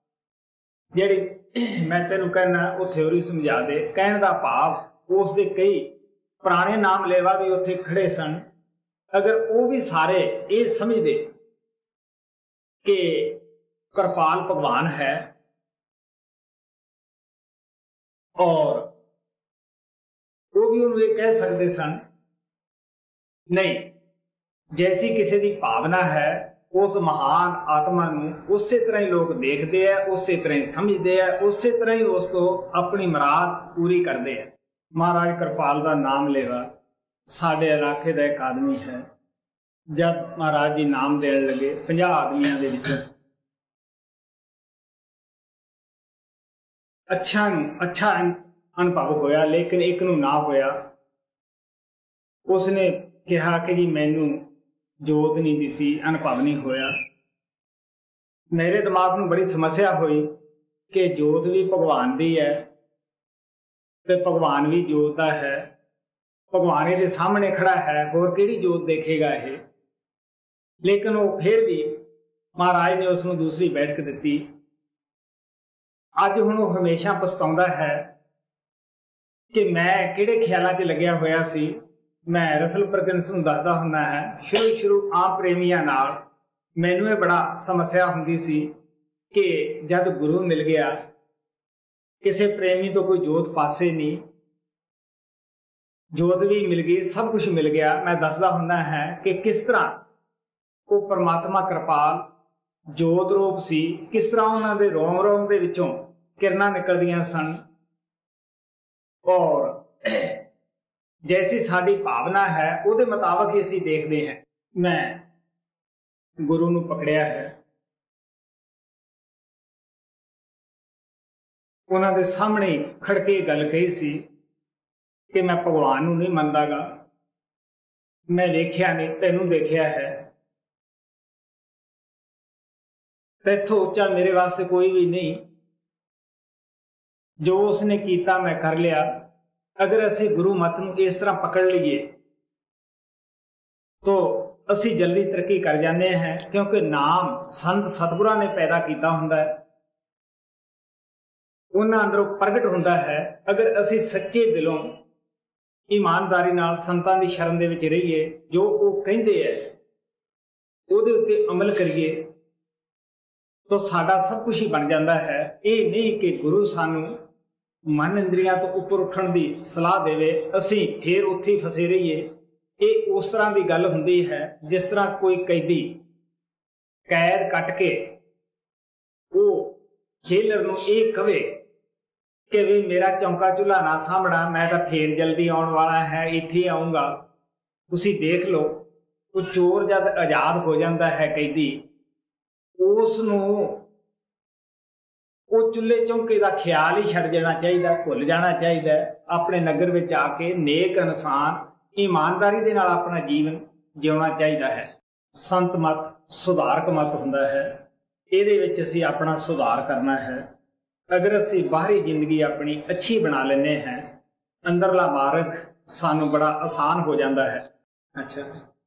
[SPEAKER 1] ਜਿਹੜੀ मैं तेनू कहना वो थ्योरी समझा दे। कहने का भाव उस दे कई पुराने नाम लेवा भी उत्थे खड़े सन, अगर वो भी सारे ये समझते कि कृपाल भगवान है और वो भी उन्हें कह सकते सन, नहीं जैसी किसी की भावना है उस महान आत्मा नूं उसे तरह ही लोग देखते हैं, उसे तरह ही समझते हैं, उसे तरह ही उस तो अपनी मुराद पूरी करते हैं। महाराज कृपाल का नाम लेवा ਸਾਡੇ ਇਲਾਕੇ ਦਾ ਇੱਕ ਆਦਮੀ ਹੈ, ਜਦ ਮਹਾਰਾਜ ਜੀ ਨਾਮ ਦੇਣ ਲੱਗੇ 50 ਆਦਮੀਆਂ ਦੇ ਵਿੱਚੋਂ ਅੱਛਾ ਅਨੁਭਵ ਹੋਇਆ, ਲੇਕਿਨ ਇੱਕ ਨੂੰ ਨਾ ਹੋਇਆ। ਉਸਨੇ ਕਿਹਾ ਕਿ ਜੀ ਮੈਨੂੰ ਜੋਤ ਨਹੀਂ ਦਿਸੀ, ਅਨੁਭਵ ਨਹੀਂ ਹੋਇਆ। ਮੇਰੇ ਦਿਮਾਗ ਨੂੰ ਬੜੀ ਸਮੱਸਿਆ ਹੋਈ ਕਿ ਜੋਤ ਵੀ ਭਗਵਾਨ ਦੀ ਹੈ ਤੇ ਭਗਵਾਨ ਵੀ ਜੋਤ ਦਾ ਹੈ। ਭਗਵਾਨ ਇਹਦੇ ਸਾਹਮਣੇ ਖੜਾ ਹੈ, ਹੋਰ ਕਿਹੜੀ ਜੋਤ ਦੇਖੇਗਾ ਇਹ। ਲੇਕਿਨ ਉਹ ਫਿਰ ਵੀ ਮਹਾਰਾਜ ਨੇ ਉਸ ਨੂੰ ਦੂਸਰੀ ਬੈਠਕ ਦਿੱਤੀ। ਅੱਜ ਹੁਣ ਉਹ ਹਮੇਸ਼ਾ ਪਛਤਾਉਂਦਾ ਹੈ ਕਿ ਮੈਂ ਕਿਹੜੇ ਖਿਆਲਾਂ 'ਚ ਲੱਗਿਆ ਹੋਇਆ ਸੀ। ਮੈਂ ਰਸਲ ਪਰਕਿੰਸ ਨੂੰ ਦੱਸਦਾ ਹੁੰਦਾ ਹੈ, ਸ਼ੁਰੂ ਆਮ ਪ੍ਰੇਮੀਆਂ ਨਾਲ ਮੈਨੂੰ ਇਹ ਬੜਾ ਸਮੱਸਿਆ ਹੁੰਦੀ ਸੀ ਕਿ ਜਦ ਗੁਰੂ ਮਿਲ ਗਿਆ, ਕਿਸੇ ਪ੍ਰੇਮੀ ਤੋਂ ਕੋਈ ਜੋਤ ਪਾਸੇ ਨਹੀਂ, ਜੋਤ ਵੀ ਮਿਲ ਗਈ, ਸਭ ਕੁਝ ਮਿਲ ਗਿਆ। ਮੈਂ ਦੱਸਦਾ ਹੁੰਦਾ ਹੈ ਕਿ ਕਿਸ ਤਰ੍ਹਾਂ ਉਹ ਪਰਮਾਤਮਾ ਕਿਰਪਾਲ ਜੋਤ ਰੂਪ ਸੀ, ਕਿਸ ਤਰ੍ਹਾਂ ਉਹਨਾਂ ਦੇ ਰੋਮ ਰੋਮ ਦੇ ਵਿੱਚੋਂ ਕਿਰਨਾਂ ਨਿਕਲਦੀਆਂ ਸਨ, ਔਰ ਜੈਸੀ ਸਾਡੀ ਭਾਵਨਾ ਹੈ ਉਹਦੇ ਮੁਤਾਬਕ ਹੀ ਅਸੀਂ ਦੇਖਦੇ ਹਾਂ। ਮੈਂ ਗੁਰੂ ਨੂੰ ਪਕੜਿਆ ਹੈ, ਉਹਨਾਂ ਦੇ ਸਾਹਮਣੇ ਖੜ ਕੇ ਗੱਲ ਕਹੀ ਸੀ ਕਿ ਮੈਂ ਭਗਵਾਨ ਨੂੰ ਨਹੀਂ ਮੰਨਦਾਗਾ, ਮੈਂ ਦੇਖਿਆ ਨਹੀਂ, ਤੈਨੂੰ ਦੇਖਿਆ ਹੈ, ਤੈਥੋਂ ਉੱਚਾ ਮੇਰੇ ਵਾਸਤੇ ਕੋਈ ਵੀ ਨਹੀਂ। ਜੋ ਉਸਨੇ ਕੀਤਾ ਮੈਂ ਕਰ ਲਿਆ। ਅਗਰ ਅਸੀਂ ਗੁਰੂ ਮਤ ਨੂੰ ਇਸ ਤਰ੍ਹਾਂ ਪਕੜ ਲਈਏ ਤਾਂ ਅਸੀਂ ਜਲਦੀ ਤਰੱਕੀ ਕਰ ਜਾਂਦੇ ਹਾਂ, ਕਿਉਂਕਿ ਨਾਮ ਸੰਤ ਸਤਿਗੁਰਾਂ ਨੇ ਪੈਦਾ ਕੀਤਾ ਹੁੰਦਾ ਹੈ, ਉਹਨਾਂ ਅੰਦਰੋਂ ਪ੍ਰਗਟ ਹੁੰਦਾ ਹੈ। ਅਗਰ ਅਸੀਂ ਸੱਚੇ ਦਿਲੋਂ ਇਮਾਨਦਾਰੀ ਨਾਲ ਸੰਤਾਂ ਦੀ ਸ਼ਰਨ ਦੇ ਵਿੱਚ ਰਹੀਏ, ਜੋ ਉਹ ਕਹਿੰਦੇ ਹੈ ਉਹਦੇ ਉੱਤੇ ਅਮਲ ਕਰੀਏ, ਤਾਂ ਸਾਡਾ ਸਭ ਕੁਝ ਹੀ ਬਣ ਜਾਂਦਾ ਹੈ। ਇਹ ਨਹੀਂ ਕਿ ਗੁਰੂ ਸਾਨੂੰ ਮਨ ਇੰਦਰੀਆਂ ਤੋਂ ਉੱਪਰ ਉੱਠਣ ਦੀ ਸਲਾਹ ਦੇਵੇ, ਅਸੀਂ ਫੇਰ ਉੱਥੇ ਹੀ ਫਸੇ ਰਹੀਏ। ਇਹ ਉਸ ਤਰ੍ਹਾਂ ਦੀ ਗੱਲ ਹੁੰਦੀ ਹੈ ਜਿਸ ਤਰ੍ਹਾਂ ਕੋਈ ਕੈਦੀ ਕੈਦ ਕੱਟ ਕੇ ਉਹ ਜੇਲਰ ਨੂੰ ਇਹ ਕਵੇ ਕਿ ਵੀ ਮੇਰਾ ਚੌਂਕਾ ਚੁੱਲ੍ਹਾ ਨਾ ਸਾਹਮਣਾ, ਮੈਂ ਤਾਂ ਫੇਰ ਜਲਦੀ ਆਉਣ ਵਾਲਾ ਹੈ, ਇੱਥੇ ਆਊਂਗਾ, ਤੁਸੀਂ ਦੇਖ ਲਓ। ਉਹ ਚੋਰ ਜਦ ਆਜ਼ਾਦ ਹੋ ਜਾਂਦਾ ਹੈ ਕੈਦੀ, ਉਸ ਨੂੰ ਉਹ ਚੁੱਲ੍ਹੇ ਚੌਂਕੇ ਦਾ ਖਿਆਲ ਹੀ ਛੱਡ ਜਾਣਾ ਚਾਹੀਦਾ, ਭੁੱਲ ਜਾਣਾ ਚਾਹੀਦਾ। ਆਪਣੇ ਨਗਰ ਵਿੱਚ ਆ ਕੇ ਨੇਕ ਇਨਸਾਨ ਇਮਾਨਦਾਰੀ ਦੇ ਨਾਲ ਆਪਣਾ ਜੀਵਨ ਜਿਉਣਾ ਚਾਹੀਦਾ ਹੈ। ਸੰਤ ਮਤ ਸੁਧਾਰਕ ਮਤ ਹੁੰਦਾ ਹੈ, ਇਹਦੇ ਵਿੱਚ ਅਸੀਂ ਆਪਣਾ ਸੁਧਾਰ ਕਰਨਾ ਹੈ। ਅਗਰ ਅਸੀਂ ਬਾਹਰੀ ਜ਼ਿੰਦਗੀ ਆਪਣੀ ਅੱਛੀ ਬਣਾ ਲੈਂਦੇ ਹਾਂ, ਅੰਦਰਲਾ ਮਾਰਗ ਸਾਨੂੰ ਬੜਾ ਆਸਾਨ ਹੋ ਜਾਂਦਾ ਹੈ। ਅੱਛਾ।